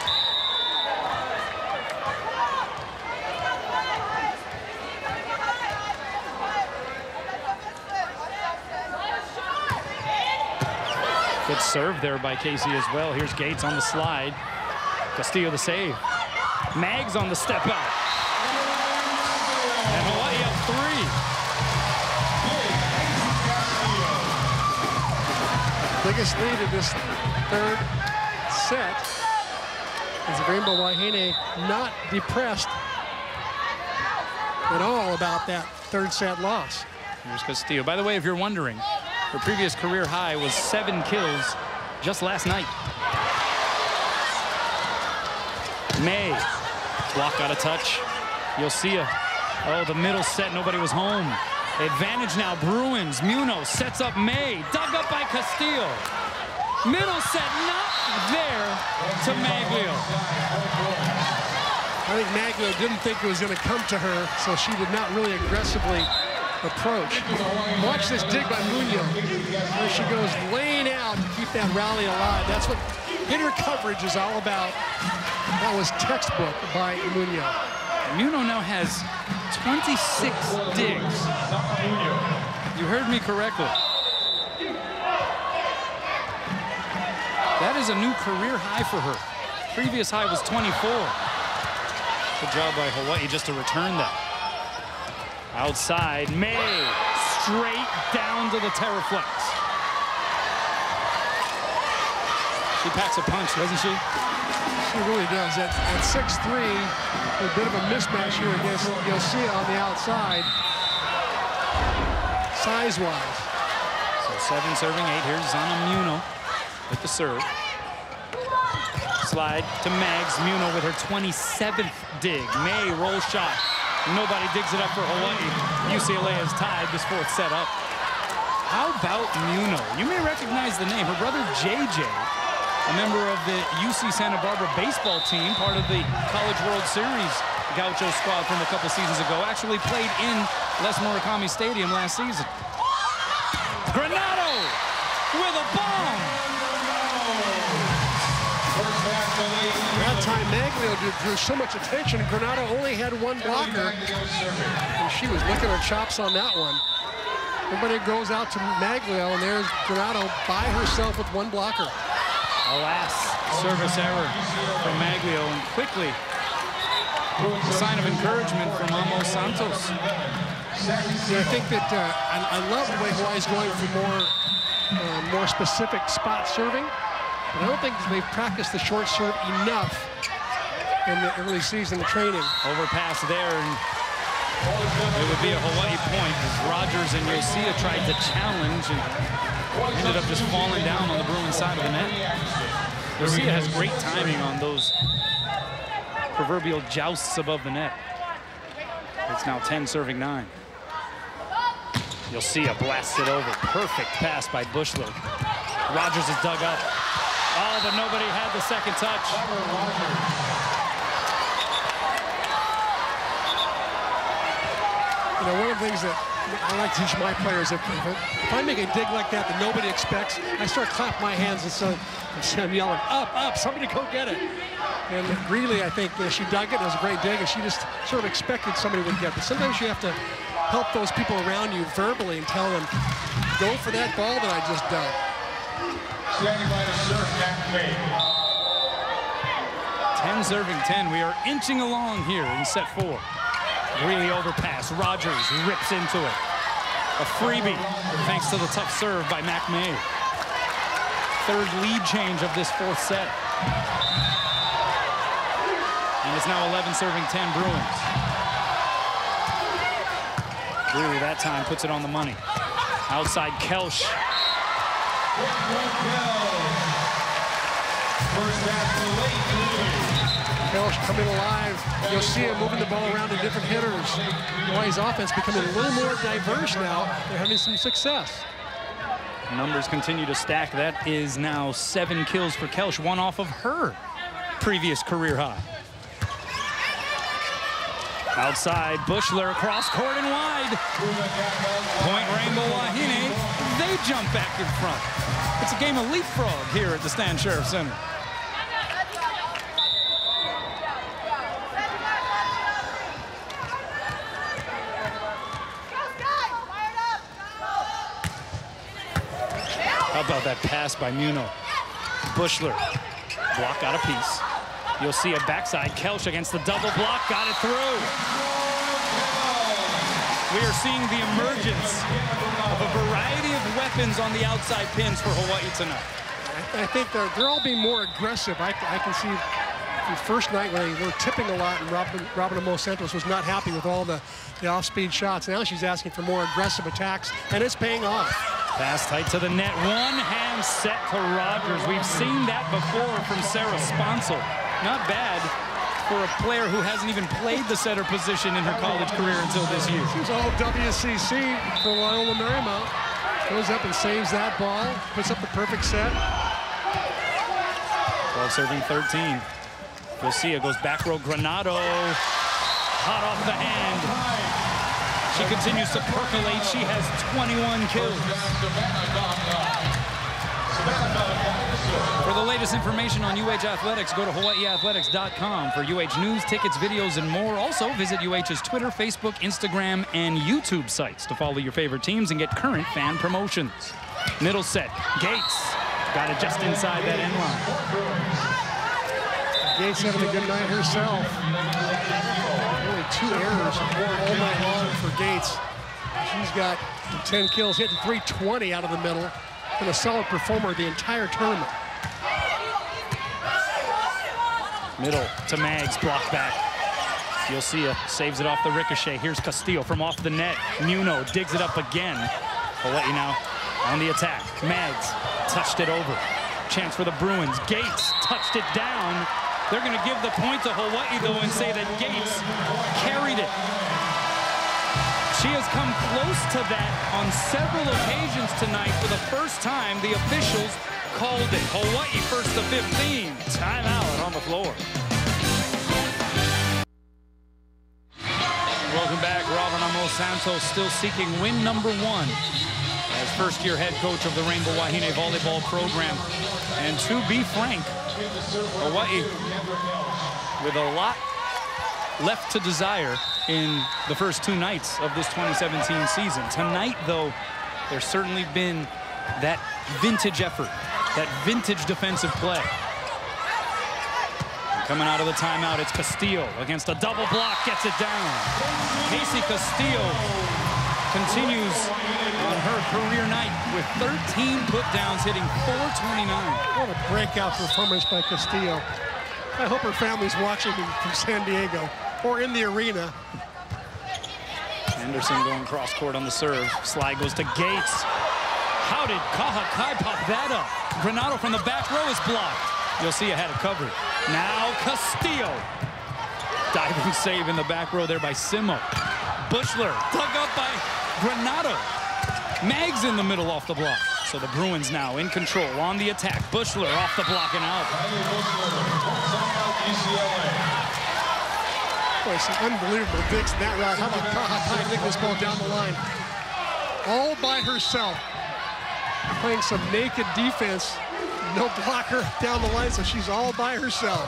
Good serve there by Casey as well. Here's Gates on the slide. Castillo the save. Mags on the step out. And Hawaii up 3. Biggest lead in this third set is the Rainbow Wahine not depressed at all about that third set loss. Here's Castillo. By the way, if you're wondering, her previous career high was 7 kills just last night. May. Block got a touch. You'll see a, oh, the middle set, nobody was home. Advantage now, Bruins. Muno sets up May. Dug up by Castillo. Middle set, not there to Maglio. I think Maglio didn't think it was going to come to her, so she did not really aggressively approach. Watch this dig by Munoz. There she goes laying out to keep that rally alive. That's what hitter coverage is all about. That was textbook by Munoz. Munoz now has 26 digs. You heard me correctly. That is a new career high for her. Previous high was 24. Good job by Hawaii just to return that. Outside, May, straight down to the Terraflex. She packs a punch, doesn't she? She really does. At 6'3", a bit of a mismatch here against Yoshia on the outside, size-wise. So 7 serving 8. Here's Zana Munoz with the serve. Slide to Mags. Munoz with her 27th dig. May roll shot. Nobody digs it up for Hawaii. UCLA has tied this 4th set up. How about Munoz? You may recognize the name. Her brother JJ, a member of the UC Santa Barbara baseball team, part of the College World Series Gaucho squad from a couple seasons ago, actually played in Les Murakami Stadium last season. Granado with a bomb. That time Maglio drew so much attention. Granado only had one blocker, and she was licking her chops on that one. Everybody goes out to Maglio, and there's Granado by herself with one blocker. Alas, service error from Maglio, and quickly a sign of encouragement from Amos Santos. Yeah, I think that I love the way Hawaii's going for more specific spot serving. But I don't think they've practiced the short serve enough in the early season training. Overpass there, and it would be a Hawaii point as Rogers and Yoshia tried to challenge and ended up just falling down on the Bruin side of the net. Yoshia has great timing on those proverbial jousts above the net. It's now 10 serving 9. Yoshia blasts it over. Perfect pass by Bushler. Rogers is dug up. Oh, but nobody had the second touch. You know, one of the things that I like to teach my players, if I make a dig like that nobody expects, I start clapping my hands and so I'm yelling, up, up, somebody go get it. And Greeley, I think, she dug it. It was a great dig, and she just sort of expected somebody would get it. But sometimes you have to help those people around you verbally and tell them, go for that ball that I just dug. Standing by to serve, Mac May. 10 serving 10. We are inching along here in set 4. Greeley overpass. Rogers rips into it. A freebie thanks to the tough serve by Mac May. 3rd lead change of this 4th set. And it's now 11 serving 10 Bruins. Greeley that time puts it on the money. Outside Kelsch. Kelsch coming alive. Yoshia moving the ball around to different hitters. Hawaii's offense becoming a little more diverse now. They're having some success. Numbers continue to stack. That is now 7 kills for Kelsch, one off of her previous career high. Outside, Bushler across court and wide. Point Rainbow Wahine. They jump back in front. It's a game of leapfrog here at the Stan Sheriff Center. How about that pass by Munoz? Bushler, block out a piece. You'll see a backside. Kelsch against the double block, got it through. We are seeing the emergence of a variety of weapons on the outside pins for Hawaii tonight. I think they're all being more aggressive. I can see the first night when they were tipping a lot and Robin Amos Santos was not happy with all the off-speed shots. Now she's asking for more aggressive attacks, and it's paying off. Pass tight to the net. One hand set to Rogers. We've seen that before from Sarah Sponsel. Not bad for a player who hasn't even played the setter position in her college career until this year. She's all WCC for Loyola Marymount. Goes up and saves that ball, puts up the perfect set. 12 serving 13. Lucia goes back row. Granado, hot off the hand. She continues to percolate. She has 21 kills. For the latest information on UH Athletics, go to hawaiiathletics.com for UH news, tickets, videos, and more. Also, visit UH's Twitter, Facebook, Instagram, and YouTube sites to follow your favorite teams and get current fan promotions. Middle set. Gates got it just inside that end line. Gates having a good night herself. Only 2 errors all night long for Gates. She's got 10 kills, hitting 320 out of the middle. Been a solid performer the entire tournament. Middle to Mags, block back. Yosia saves it off the ricochet. Here's Castillo from off the net. Muno digs it up again. Hawaii now on the attack. Mags touched it over. Chance for the Bruins. Gates touched it down. They're going to give the point to Hawaii, though, and say that Gates carried it. She has come close to that on several occasions tonight. For the first time, the officials called it. Hawaii first to 15. Timeout on the floor. Welcome back. Robin Amos Santos still seeking win number 1 as first-year head coach of the Rainbow Wahine volleyball program. And to be frank, Hawaii with a lot left to desire in the first 2 nights of this 2017 season. Tonight, though, there's certainly been that vintage effort, that vintage defensive play. And coming out of the timeout, it's Castillo against a double block, gets it down. Casey Castillo continues on her career night with 13 put-downs, hitting .429. What a breakout performance by Castillo. I hope her family's watching from San Diego or in the arena. Anderson going cross court on the serve. Slide goes to Gates. How did Kahakai pop that up? Granado from the back row is blocked. Yosia had it covered. Now Castillo. Diving save in the back row there by Simo. Bushler dug up by Granado. Mags in the middle off the block. So the Bruins now in control on the attack. Bushler off the block and out. Boy, some unbelievable digs in that route. How about Kahakai digging this ball down the line? All by herself. Playing some naked defense. No blocker down the line, so she's all by herself.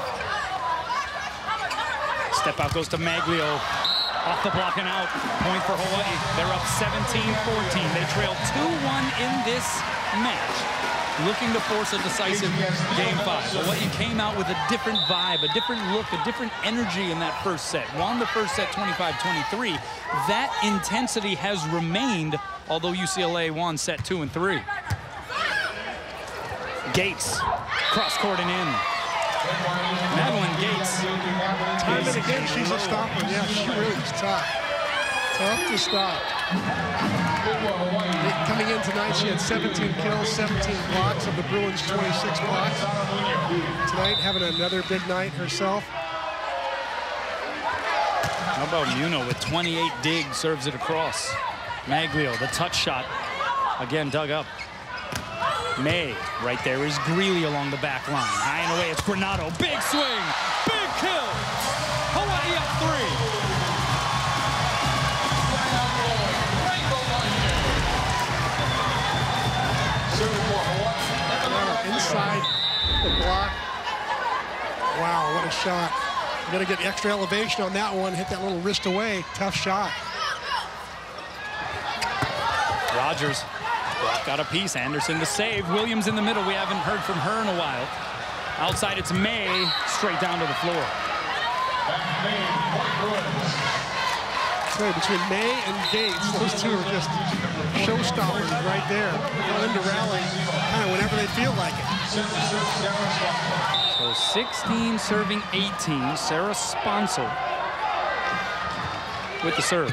Step out goes to Maglio. Off the block and out. Point for Hawaii. They're up 17-14. They trail 2-1 in this match. Looking to force a decisive Game 5. Hawaii came out with a different vibe, a different look, a different energy in that first set. Won the first set 25-23. That intensity has remained, although UCLA won set 2 and 3. Gates, cross court and in. Madeline Gates. Time and again, she's a stopper. Yeah, she really is tough. Tough to stop. Coming in tonight, she had 17 kills, 17 blocks of the Bruins' 26 blocks. Tonight, having another big night herself. How about Muno with 28 digs, serves it across. Maglio, the touch shot, again dug up. May, right there is Greeley along the back line. High and away, it's Granado. Big swing, big kill. Hawaii up 3. Inside the block. Wow, what a shot. You gotta get extra elevation on that one. Hit that little wrist away. Tough shot. Rogers. Block got a piece. Anderson to save. Williams in the middle. We haven't heard from her in a while. Outside, it's May. Straight down to the floor. So between May and Gates, those two are just showstoppers right there. They'll into rally kind of whenever they feel like it. So 16 serving 18. Sarah Sponsor with the serve.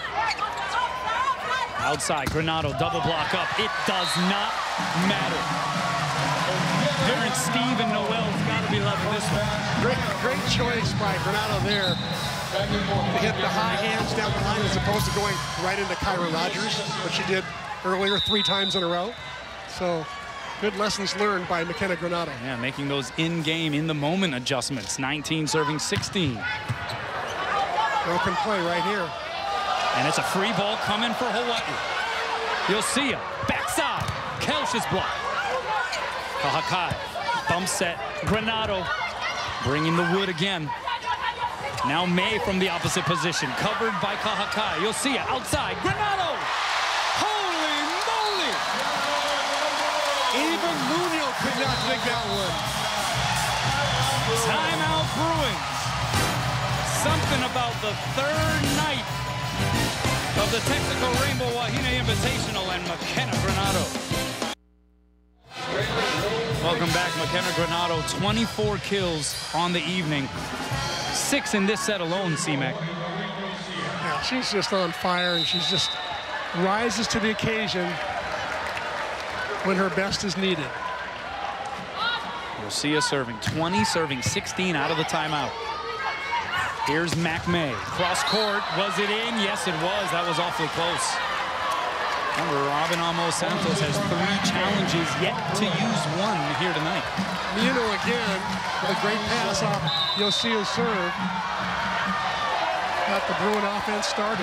Outside, Granado, double block up. It does not matter. Parents Steve and Noel's got to be loving this one. Great choice by Granado there to hit the high hands down the line as opposed to going right into Kyra Rogers, which she did earlier 3 times in a row. So Good lessons learned by McKenna Granado. Yeah, making those in-game, in-the-moment adjustments. 19 serving 16. Broken play right here. And it's a free ball coming for Hawaii. You'll see it. Backside. Kelsch's block. Kahakai. Bump set. Granado bringing the wood again. Now May from the opposite position. Covered by Kahakai. You'll see it. Outside. Granado. Holy moly. Even Munio could not dig that one. Timeout Bruins. Something about the third night of the Texaco Rainbow Wahine Invitational and McKenna Granado. Welcome back, McKenna Granado. 24 kills on the evening. 6 in this set alone, C-Mac. Yeah, she's just on fire, and she's just rises to the occasion when her best is needed. You'll see us serving 20, serving 16 out of the timeout. Here's Mac May. Cross court. Was it in? Yes, it was. That was awfully close. Remember, Robin Amos Santos has 3 challenges, yet to use 1 here tonight. Munio again with a great pass off Yosia's serve. Got the Bruin offense started.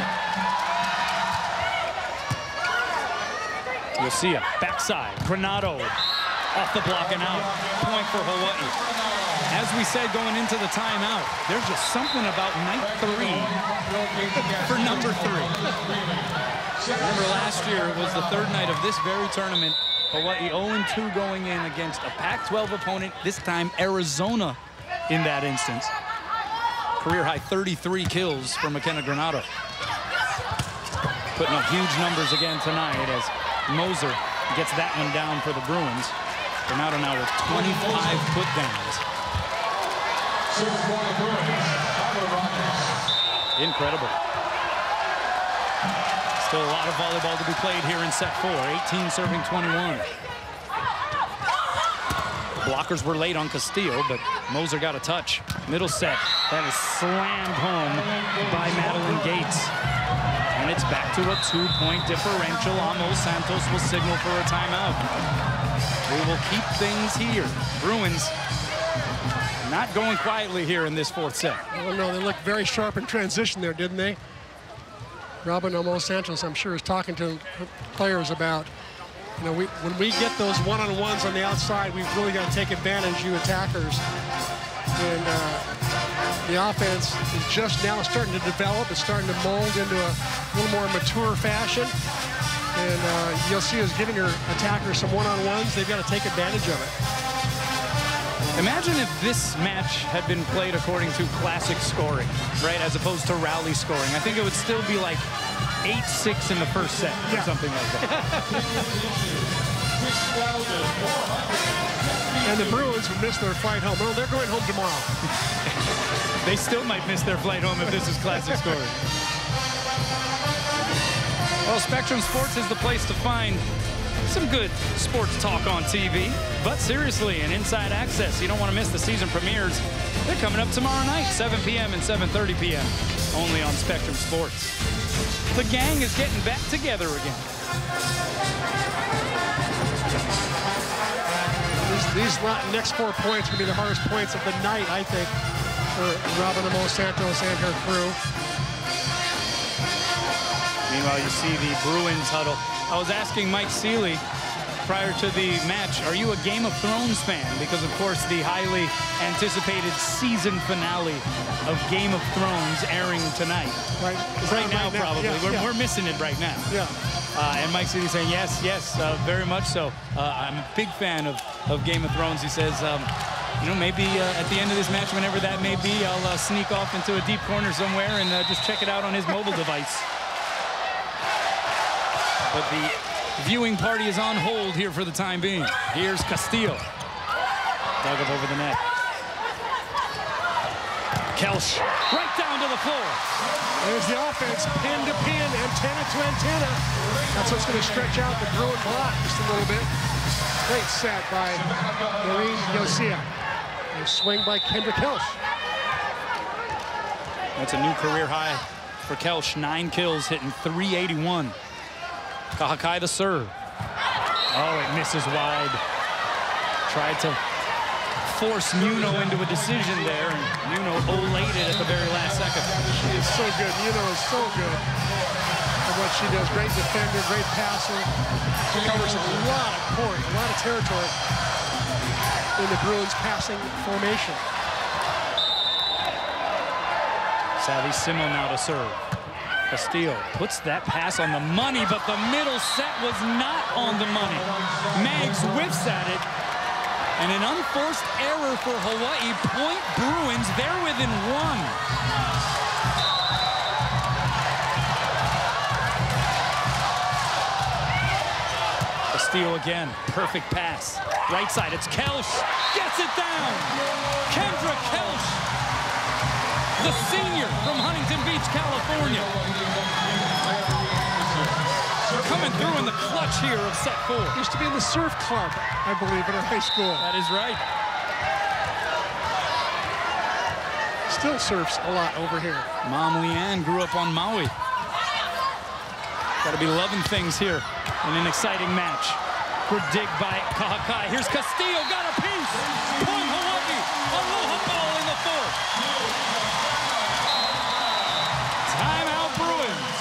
Yosia, backside. Granado off the block and out. Point for Hawaii. As we said going into the timeout, there's just something about night 3 for number 3. Remember last year it was the 3rd night of this very tournament. Hawaii 0-2 going in against a Pac-12 opponent, this time Arizona in that instance. Career high 33 kills for McKenna Granado. Putting up huge numbers again tonight as Moser gets that one down for the Bruins. Granado now with 25 put-downs. Incredible. Still a lot of volleyball to be played here in set 4. 18 serving 21. Blockers were late on Castillo, but Moser got a touch. Middle set. That is slammed home by Madeline Gates. And it's back to a 2-point differential. Amos Santos will signal for a timeout. We will keep things here. Bruins not going quietly here in this 4th set. Oh, no, they looked very sharp in transition there, didn't they? Robin Amos Santos, I'm sure, is talking to players about, you know, when we get those one-on-ones on the outside, we've really got to take advantage, you attackers. And the offense is just now starting to develop. It's starting to mold into a little more mature fashion. And you'll see us giving your attackers some one-on-ones. They've got to take advantage of it. Imagine if this match had been played according to classic scoring, right, as opposed to rally scoring. I think it would still be like 8-6 in the first set or something like that. And the Bruins would miss their flight home. Well, they're going home tomorrow. They still might miss their flight home if this is classic scoring. Well, Spectrum Sports is the place to find some good sports talk on TV. But seriously, an inside access. You don't want to miss the season premieres. They're coming up tomorrow night, 7 p.m. and 7:30 p.m. only on Spectrum Sports. The gang is getting back together again. These next 4 points will be the hardest points of the night, I think, for Robin Amos Santos and her crew. Meanwhile, you see the Bruins huddle. I was asking Mike Seeley prior to the match, are you a Game of Thrones fan? Because, of course, the highly anticipated season finale of Game of Thrones airing tonight. Right now, probably. Yeah, we're missing it right now. Yeah. And Mike Seeley saying, yes, very much so. I'm a big fan of Game of Thrones. He says, you know, maybe at the end of this match, whenever that may be, I'll sneak off into a deep corner somewhere and just check it out on his mobile device. But the viewing party is on hold here for the time being. Here's Castillo. Dug up over the net. Kelsch right down to the floor. There's the offense, pin to pin, antenna to antenna. That's what's going to stretch out the Bruin block just a little bit. Great set by Maureen Yosia. And a swing by Kendra Kelsch. That's a new career high for Kelsch. 9 kills, hitting .381. Kahakai the serve. Oh, it misses wide. tried to force Muno into a decision there, and Muno olayed it at the very last second. She is so good. Muno is so good at what she does. Great defender, great passer. She covers a lot of court, a lot of territory in the Bruins passing formation. Savvy Simo now to serve. Castillo puts that pass on the money, but the middle set was not on the money. Maggs whiffs at it, and an unforced error for Hawaii. Point Bruins, they're within one. Castillo again, perfect pass. Right side, it's Kelsch, gets it down. Kendra Kelsch, the senior from Huntington Beach, California. Coming through in the clutch here of set 4. Used to be in the surf club, I believe, in her high school. That is right. Still surfs a lot over here. Mom Leanne grew up on Maui. Gotta be loving things here in an exciting match. Good dig by Kahakai. Here's Castillo, got a piece. Point Hawaii. Aloha ball in the 4th. Timeout Bruins.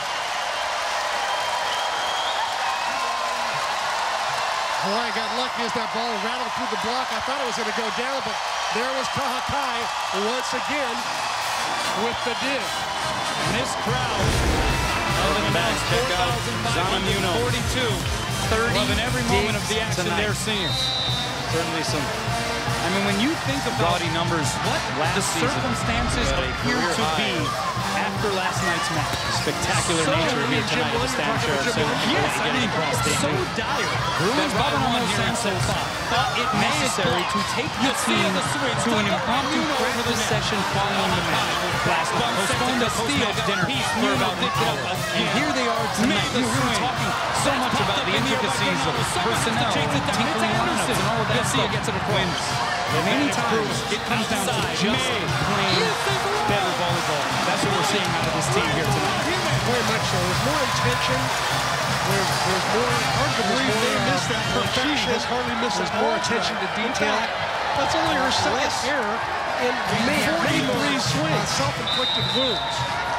Hawaii got lucky as that ball rattled through the block. I thought it was going to go down, but there was Kahakai once again with the dig. And this crowd, loving back, check out Zana Muno, 42, 30, loving every moment of the action they're seeing. Certainly some. I mean, when you think about gaudy numbers, what the circumstances appear to be after last night's match. Spectacular nature here tonight at the Stan Sheriff Center. Yes, I mean, so dire. Bruins bottom almost thought it necessary to take the team to an impromptu practice session following the match. Last night, postponed the Steel's dinner for about an hour. And here they are tonight. We were talking so much about the intricacies of personnel, tinkering lineups, and all of that stuff. Gets it a point. Many times it comes down to just playing better volleyball. That's what we're seeing out of this team here tonight. Very much so. There's more intention. There's more, hard to believe they missed that perfection. Hardly misses more attention to detail. That's only her second error in 43 swings. Self-inflicted wounds.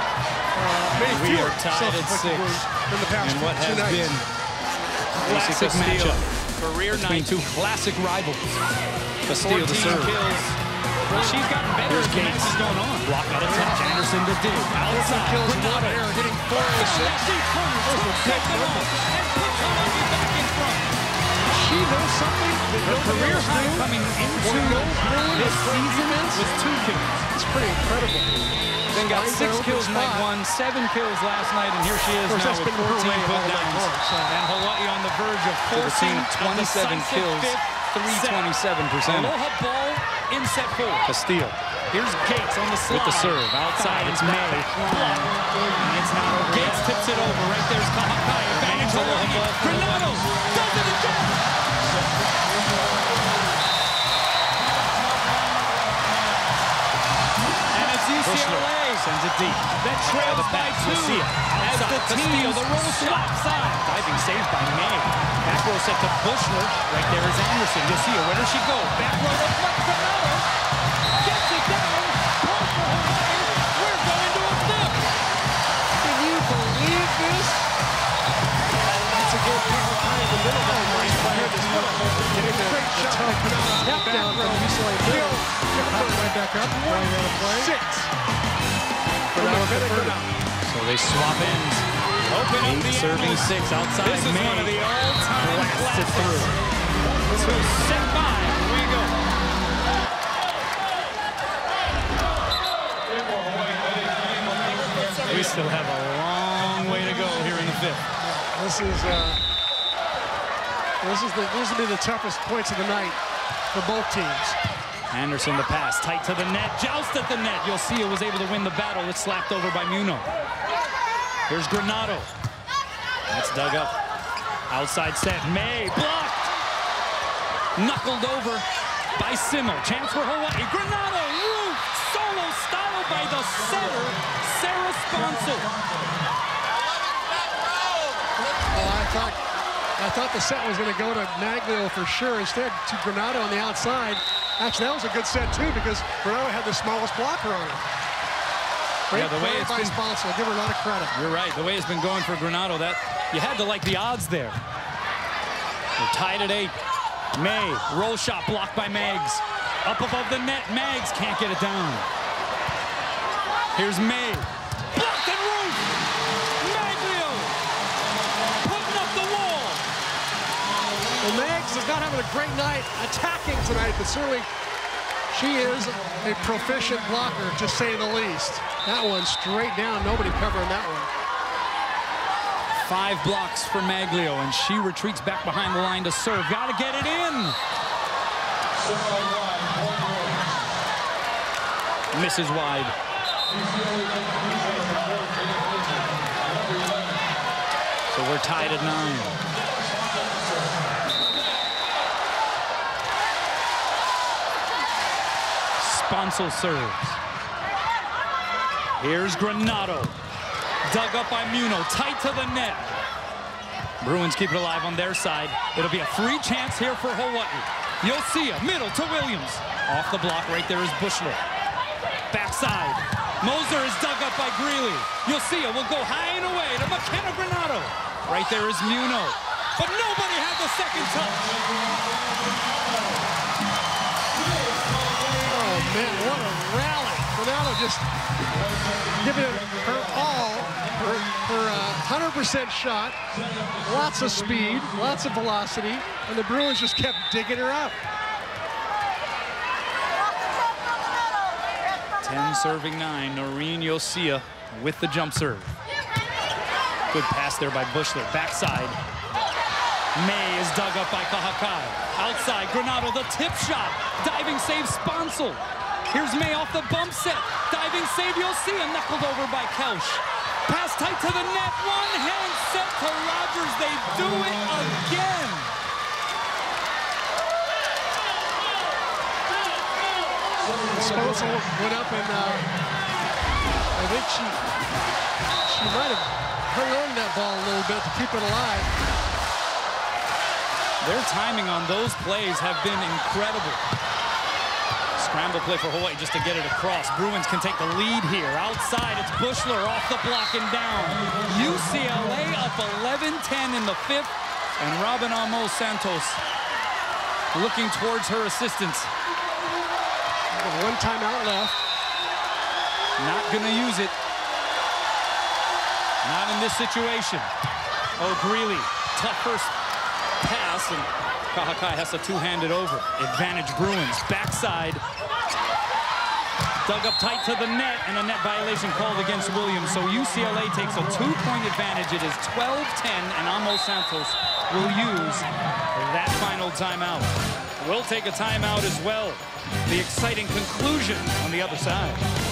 We are tied at 6 in the past in what has been classic matchup. Career night, two classic rivals. Castillo to serve. Kills. Well, she's gotten better as the match is going on. Block out of touch. Anderson to dig. Outside. Kills one error, hitting 4 of 6. Take them off and put Hawaii back in front. She knows something. Her career high coming into this season was 2 kills. It's pretty incredible. Then got 6 kills night 1, 7 kills last night, and here she is now with 14 put downs. And Hawaii on the verge of forcing 27 kills, 327%. Aloha ball in set 4. Castillo. Here's Gates on the slide. With the serve. Outside, it's May. It's not over. Gates tips it over. Right there's Kahakai. Advantage Aloha ball. Granado does it again. And it's UCLA. Sends it deep. That trails by 2 as the team, the roll swap side. Diving saved by May. Back row set to Bushler. Right there is Anderson. You'll see her. Where does she go? Back row to Granado. Gets it down. Point for Hawaii. We're going to a 5th. Can you believe this? That's a good Kahakai in the middle. Nice player. Getting the tough tap down from UCLA. Right back up. Right 6. So they swap ends. Open up the serving 6 outside. This is May. One of the all-time blasts it through. To set 5. Here we go. We still have a long way to go here in the 5th. These will be the toughest points of the night for both teams. Anderson to pass, tight to the net, joust at the net. You'll see it was able to win the battle. It's slapped over by Muno. Here's Granado. That's dug up. Outside set, May blocked. Knuckled over by Simo. Chance for Hawaii. Granado, roof, solo style by the setter, Sarah Sponsel. Well, I thought I thought the set was going to go to Maglio for sure. Instead, to Granato on the outside. Actually, that was a good set, too, because Granato had the smallest blocker on it. Great the way it's by been, Sponsor. I'll give her a lot of credit. You're right. The way it's been going for Granato, that you had to like the odds there. We're tied at 8. May, roll shot blocked by Meggs. Up above the net, Meggs can't get it down. Here's May. Blocked and roof! Maglio putting up the wall. Well, Meggs is not having a great night attacking tonight, but certainly she is a proficient blocker, to say the least. That one straight down, nobody covering that one. 5 blocks for Maglio, and she retreats back behind the line to serve. Got to get it in. Misses wide. So we're tied at 9. Sponsel serves. Here's Granato. Dug up by Muno, tight to the net. Bruins keep it alive on their side. It'll be a free chance here for Hawaii. Yosia, middle to Williams. Off the block, right there is Bushler. Backside. Moser is dug up by Greeley. Yosia will go high and away to McKenna Granato. Right there is Muno. But nobody had the second touch. Oh, man, what a rally. Granato just giving it her all. Her 100% shot, lots of speed, lots of velocity, and the Bruins just kept digging her up. 10 serving 9, Noreen Yosia with the jump serve. Good pass there by Bushler, backside. May is dug up by Kahakai. Outside, Granato, the tip shot. Diving save, Sponsel. Here's May off the bump set. Diving save, Yosia, knuckled over by Kelsch. Pass tight to the net, one hand set to Rogers. They do it again. Sponsel went up and I think she might have hung on that ball a little bit to keep it alive. Their timing on those plays have been incredible. Scramble play for Hawaii just to get it across. Bruins can take the lead here. Outside, it's Bushler off the block and down. UCLA up 11-10 in the 5th. And Robin Amos Santos looking towards her assistants. One timeout left. Not going to use it. Not in this situation. Oh, Greeley, tough first pass, and Kahakai has to two-hand it over. Advantage Bruins, backside. Dug up tight to the net, and a net violation called against Williams. So UCLA takes a 2-point advantage. It is 12-10, and Amos Santos will use that final timeout. We'll take a timeout as well. The exciting conclusion on the other side.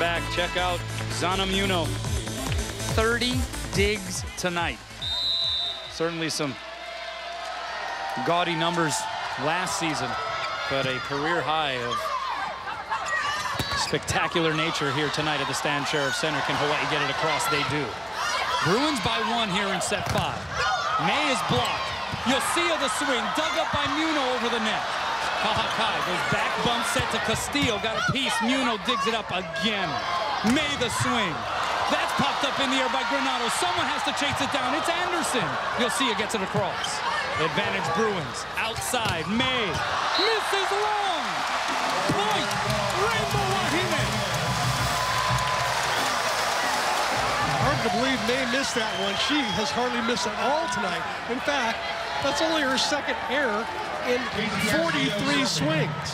back. Check out Zana Muno. 30 digs tonight. Certainly some gaudy numbers last season, but a career high of spectacular nature here tonight at the Stan Sheriff Center. Can Hawaii get it across? They do. Bruins by 1 here in set 5. May is blocked. Yosia the swing, dug up by Muno over the net. Kahakai goes back, bump set to Castillo, got a piece. Muno digs it up again. May the swing. That's popped up in the air by Granado. Someone has to chase it down. It's Anderson. Yosia gets it across. Advantage Bruins. Outside, May. Misses long. Point, Rainbow Wahine. Hard to believe May missed that one. She has hardly missed at all tonight. In fact, that's only her second error in 43 swings.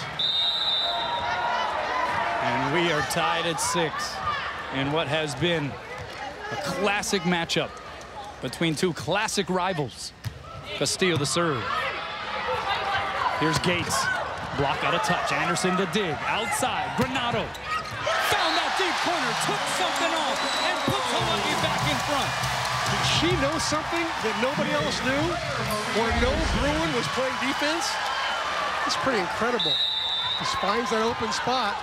And we are tied at 6 in what has been a classic matchup between two classic rivals. Castillo the serve. Here's Gates. Block out of touch. Anderson the dig. Outside. Granado. Found that deep corner. Took something off and puts Hawaii back in front. Did she know something that nobody else knew? Or no Bruin was playing defense? It's pretty incredible. Just finds that open spot.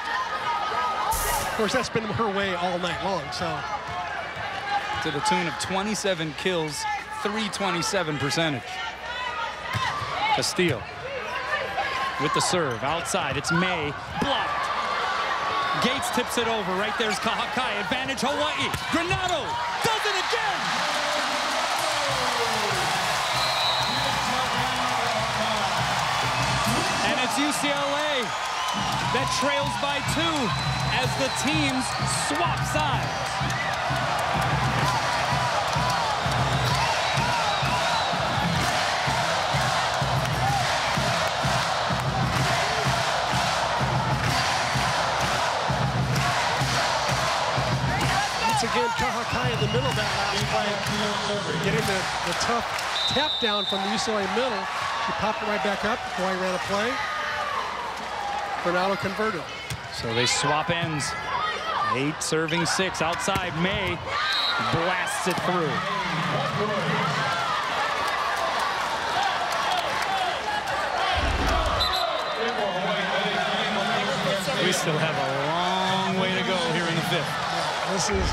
Of course, that's been her way all night long, so. To the tune of 27 kills, 327 percentage. Castillo with the serve. Outside, it's May. Blocked. Gates tips it over. Right there's Kahakai. Advantage Hawaii. Granado does it again. And it's UCLA that trails by 2 as the teams swap sides. Again, Kahakai in the middle of that last play, getting the tough tap down from the UCLA middle. She popped it right back up. Hawaii ran a play. Granado converted. So they swap ends. 8 serving 6 outside. May blasts it through. We still have a long way to go here in the 5th. This will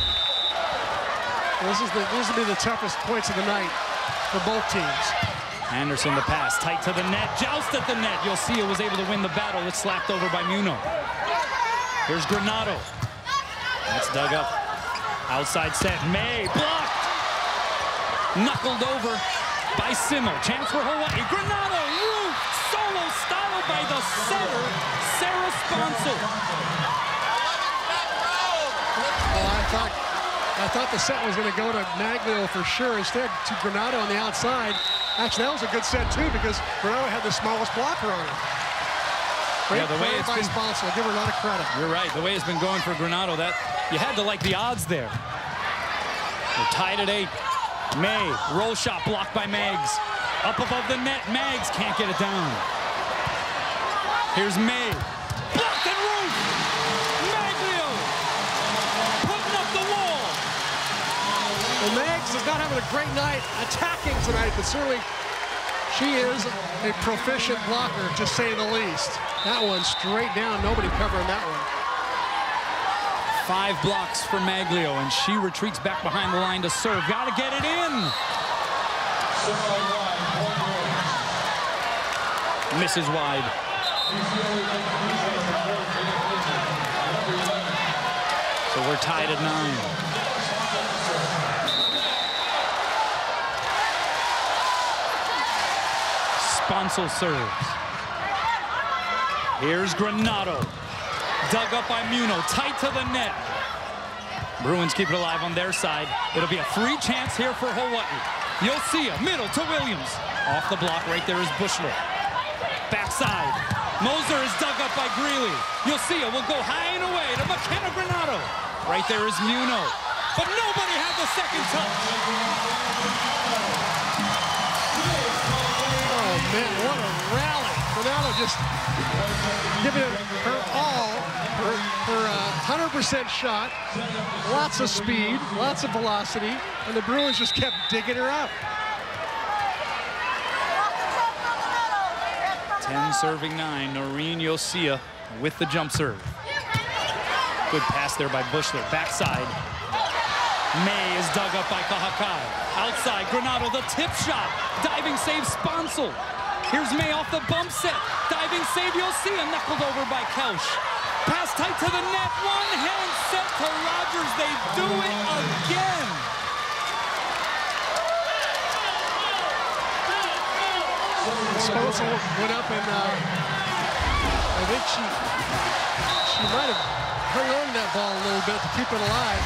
be the toughest points of the night for both teams. Anderson the pass, tight to the net, joust at the net. Yosia was able to win the battle. It's slapped over by Muno. Here's Granado. That's dug up. Outside set, May blocked. Knuckled over by Simo. Chance for Hawaii. Granado, roof, solo style by the setter, Sarah Sponsel. I thought the set was going to go to Maglio for sure. Instead, to Granado on the outside. Actually, that was a good set, too, because Granado had the smallest blocker on it. Great the way it's by been... Sponsel. Give her a lot of credit. You're right. The way it's been going for Granado, that you had to like the odds there. We're tied at 8. May, roll shot blocked by Maggs. Up above the net, Maggs can't get it down. Here's May. Blocked and roof! Maglio! Putting up the wall! Well, Maggs is not having a great night attacking tonight, but certainly she is a proficient blocker, to say the least. That one straight down, nobody covering that one. 5 blocks for Maglio, and she retreats back behind the line to serve. Gotta get it in! Misses wide. So we're tied at 9. Sponsel serves. Here's Granado. Dug up by Muno, tight to the net. Bruins keep it alive on their side. It'll be a free chance here for Hawaii. Yosia, middle to Williams. Off the block, right there is Bushler. Backside. Moser is dug up by Greeley. Yosia will go high and away to McKenna Granado. Right there is Muno. But nobody had the second touch. Oh, man, what a rally. Granado just giving it her all, her for a 100% shot, lots of speed, lots of velocity, and the Bruins just kept digging her up. 10 serving 9. Noreen Yosia with the jump serve. Good pass there by Bushler. Backside. May is dug up by Kahakai. Outside, Granato, the tip shot. Diving save, Sponsel. Here's May off the bump set. Diving save, Yosia, knuckled over by Kelsch. Pass tight to the net. One hand set to Rogers. They do it again. Sponsel went up and I think she might have hung on to that ball a little bit to keep it alive.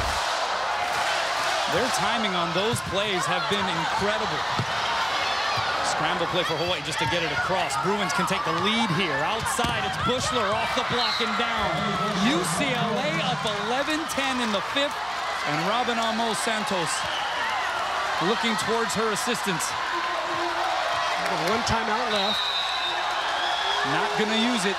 Their timing on those plays have been incredible. Scramble play for Hawaii just to get it across. Bruins can take the lead here. Outside, it's Bushler off the block and down. UCLA up 11-10 in the 5th. And Robin Amos Santos looking towards her assistants. One timeout left. Not going to use it.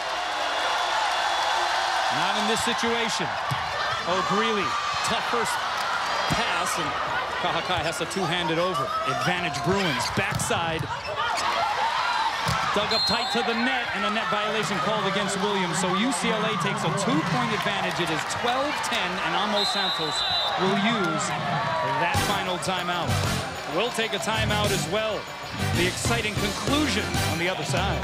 Not in this situation. Oh, Greeley, tough first pass, and Kahakai has to two-hand it over. Advantage Bruins. Backside. Dug up tight to the net, and a net violation called against Williams. So UCLA takes a 2-point advantage. It is 12-10, and Amos Santos will use that final timeout. We'll take a timeout as well. The exciting conclusion on the other side.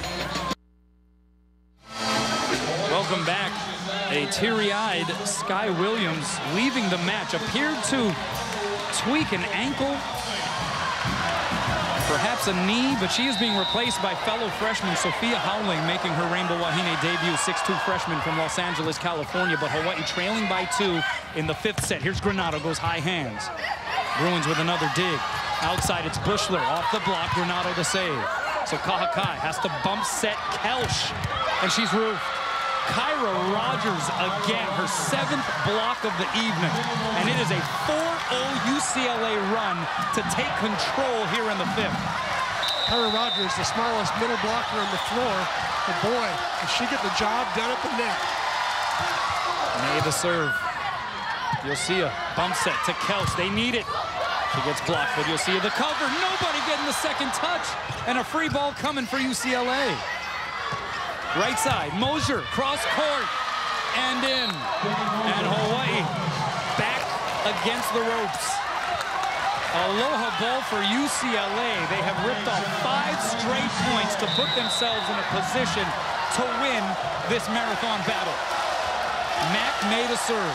Welcome back. A teary-eyed Sky Williams leaving the match. Appeared to tweak an ankle, perhaps a knee, but she is being replaced by fellow freshman Sophia Howling, making her Rainbow Wahine debut. 6'2" freshman from Los Angeles, California, but Hawaii trailing by 2 in the 5th set. Here's Granato, goes high hands. Bruins with another dig. Outside, it's Bushler off the block. Granato the save. So Kahakai has to bump set Kelsch, and she's roofed. Kyra Rogers again, her 7th block of the evening. And it is a 4-0 UCLA run to take control here in the 5th. Kyra Rogers, the smallest middle blocker on the floor. But boy, does she get the job done at the net. May the serve. Yosia bump set to Kelsch. They need it. She gets blocked, but Yosia the cover. Nobody getting the second touch. And a free ball coming for UCLA. Right side, Mosier, cross court, and in. And Hawaii back against the ropes. Aloha ball for UCLA. They have ripped off 5 straight points to put themselves in a position to win this marathon battle. Mac made a serve.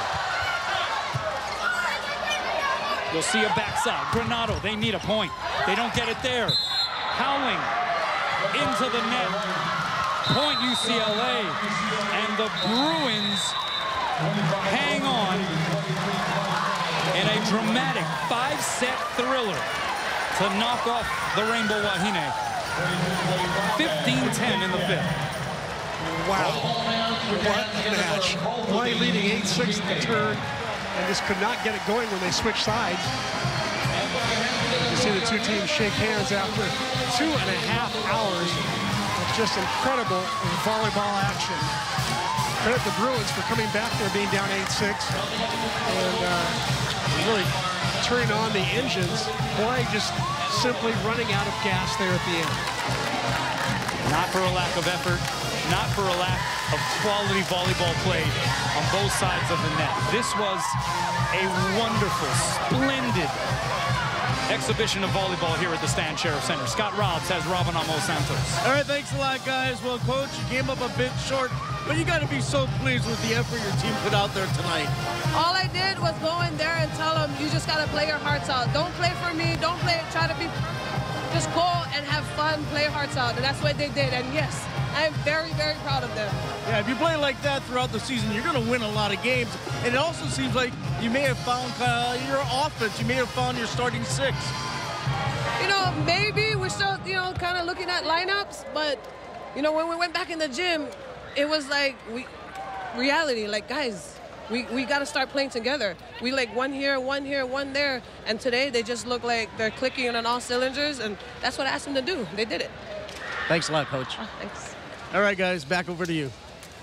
You'll see a backside. Granato, they need a point. They don't get it there. Howling into the net. Point UCLA, and the Bruins hang on in a dramatic 5-set thriller to knock off the Rainbow Wahine. 15-10 in the 5th. Wow, what a match. Hawaii leading 8-6 at the turn, and just could not get it going when they switched sides. You see the two teams shake hands after 2.5 hours. Just incredible volleyball action. Credit the Bruins for coming back there being down 8-6 and really turning on the engines. Hawaii just simply running out of gas there at the end. Not for a lack of effort, not for a lack of quality volleyball play on both sides of the net. This was a wonderful, splendid exhibition of volleyball here at the Stan Sheriff Center. Scott Robbs has Robin Amos Santos. All right, thanks a lot, guys. Well, Coach, you came up a bit short, but you got to be so pleased with the effort your team put out there tonight. All I did was go in there and tell them, you just got to play your hearts out. Don't play for me. Don't try to be perfect. Just go and have fun, play your hearts out. And that's what they did. And yes, I am very, very proud of them. Yeah, if you play like that throughout the season, you're going to win a lot of games. And it also seems like you may have found your offense. You may have found your starting 6. You know, maybe we're still, kind of looking at lineups. But, when we went back in the gym, it was like reality. Like, guys, we got to start playing together. We like one here, one there. And today they just look like they're clicking on all cylinders. And that's what I asked them to do. They did it. Thanks a lot, Coach. Thanks. All right, guys, back over to you.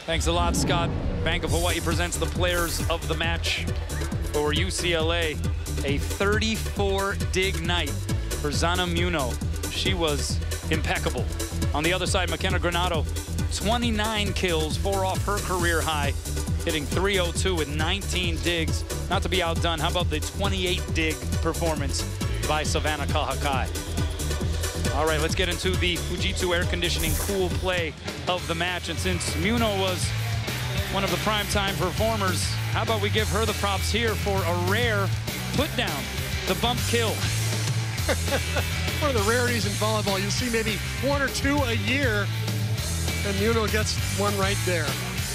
Thanks a lot, Scott. Bank of Hawaii presents the players of the match for UCLA. A 34-dig night for Zana Muno. She was impeccable. On the other side, McKenna Granado, 29 kills, 4 off her career high, hitting .302 with 19 digs. Not to be outdone, how about the 28-dig performance by Savannah Kahakai? All right, let's get into the Fujitsu air conditioning cool play of the match. And since Muno was one of the primetime performers, how about we give her the props here for a rare put down, the bump kill. One of the rarities in volleyball. You'll see maybe 1 or 2 a year, and Muno gets one right there.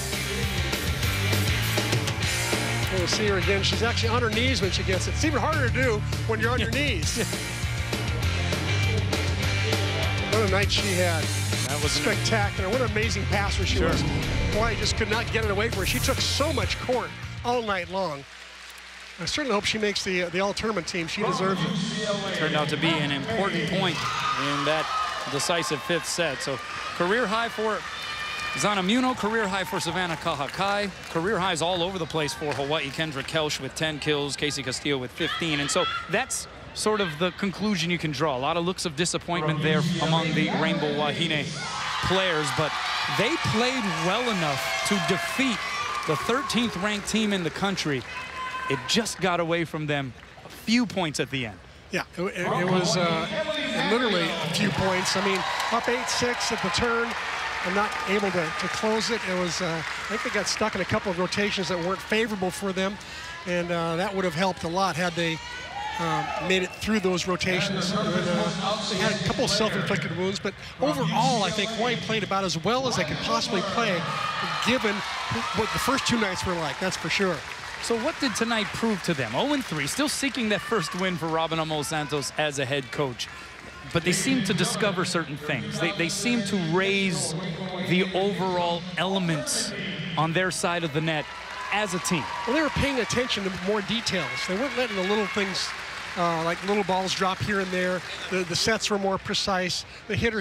We'll see her again. She's actually on her knees when she gets it. It's even harder to do when you're on your knees. What a night she had. That was spectacular. What an amazing passer she was. Hawaii just could not get it away from her. She took so much court all night long. I certainly hope she makes the all-tournament team. She deserves it. Turned out to be an important point in that decisive 5th set. So career high for Zana Muno, career high for Savannah Kahakai, career highs all over the place for Hawaii. Kendra Kelsch with 10 kills, Casey Castillo with 15. And so that's sort of the conclusion you can draw. A lot of looks of disappointment there among the Rainbow Wahine players, but they played well enough to defeat the 13th ranked team in the country. It just got away from them a few points at the end. Yeah, it was literally a few points. I mean, up 8-6 at the turn and not able to close it. It was, I think they got stuck in a couple of rotations that weren't favorable for them, and that would have helped a lot had they made it through those rotations. They had a couple of self-inflicted wounds, but overall, I think Hawaii played about as well as they could possibly play, given what the first 2 nights were like, that's for sure. So what did tonight prove to them? 0-3, still seeking that first win for Robin Amo Santos as a head coach. But they seem to discover certain things. They seem to raise the overall elements on their side of the net as a team. Well, they were paying attention to more details. They weren't letting the little things, like little balls drop here and there. The sets were more precise. The hitters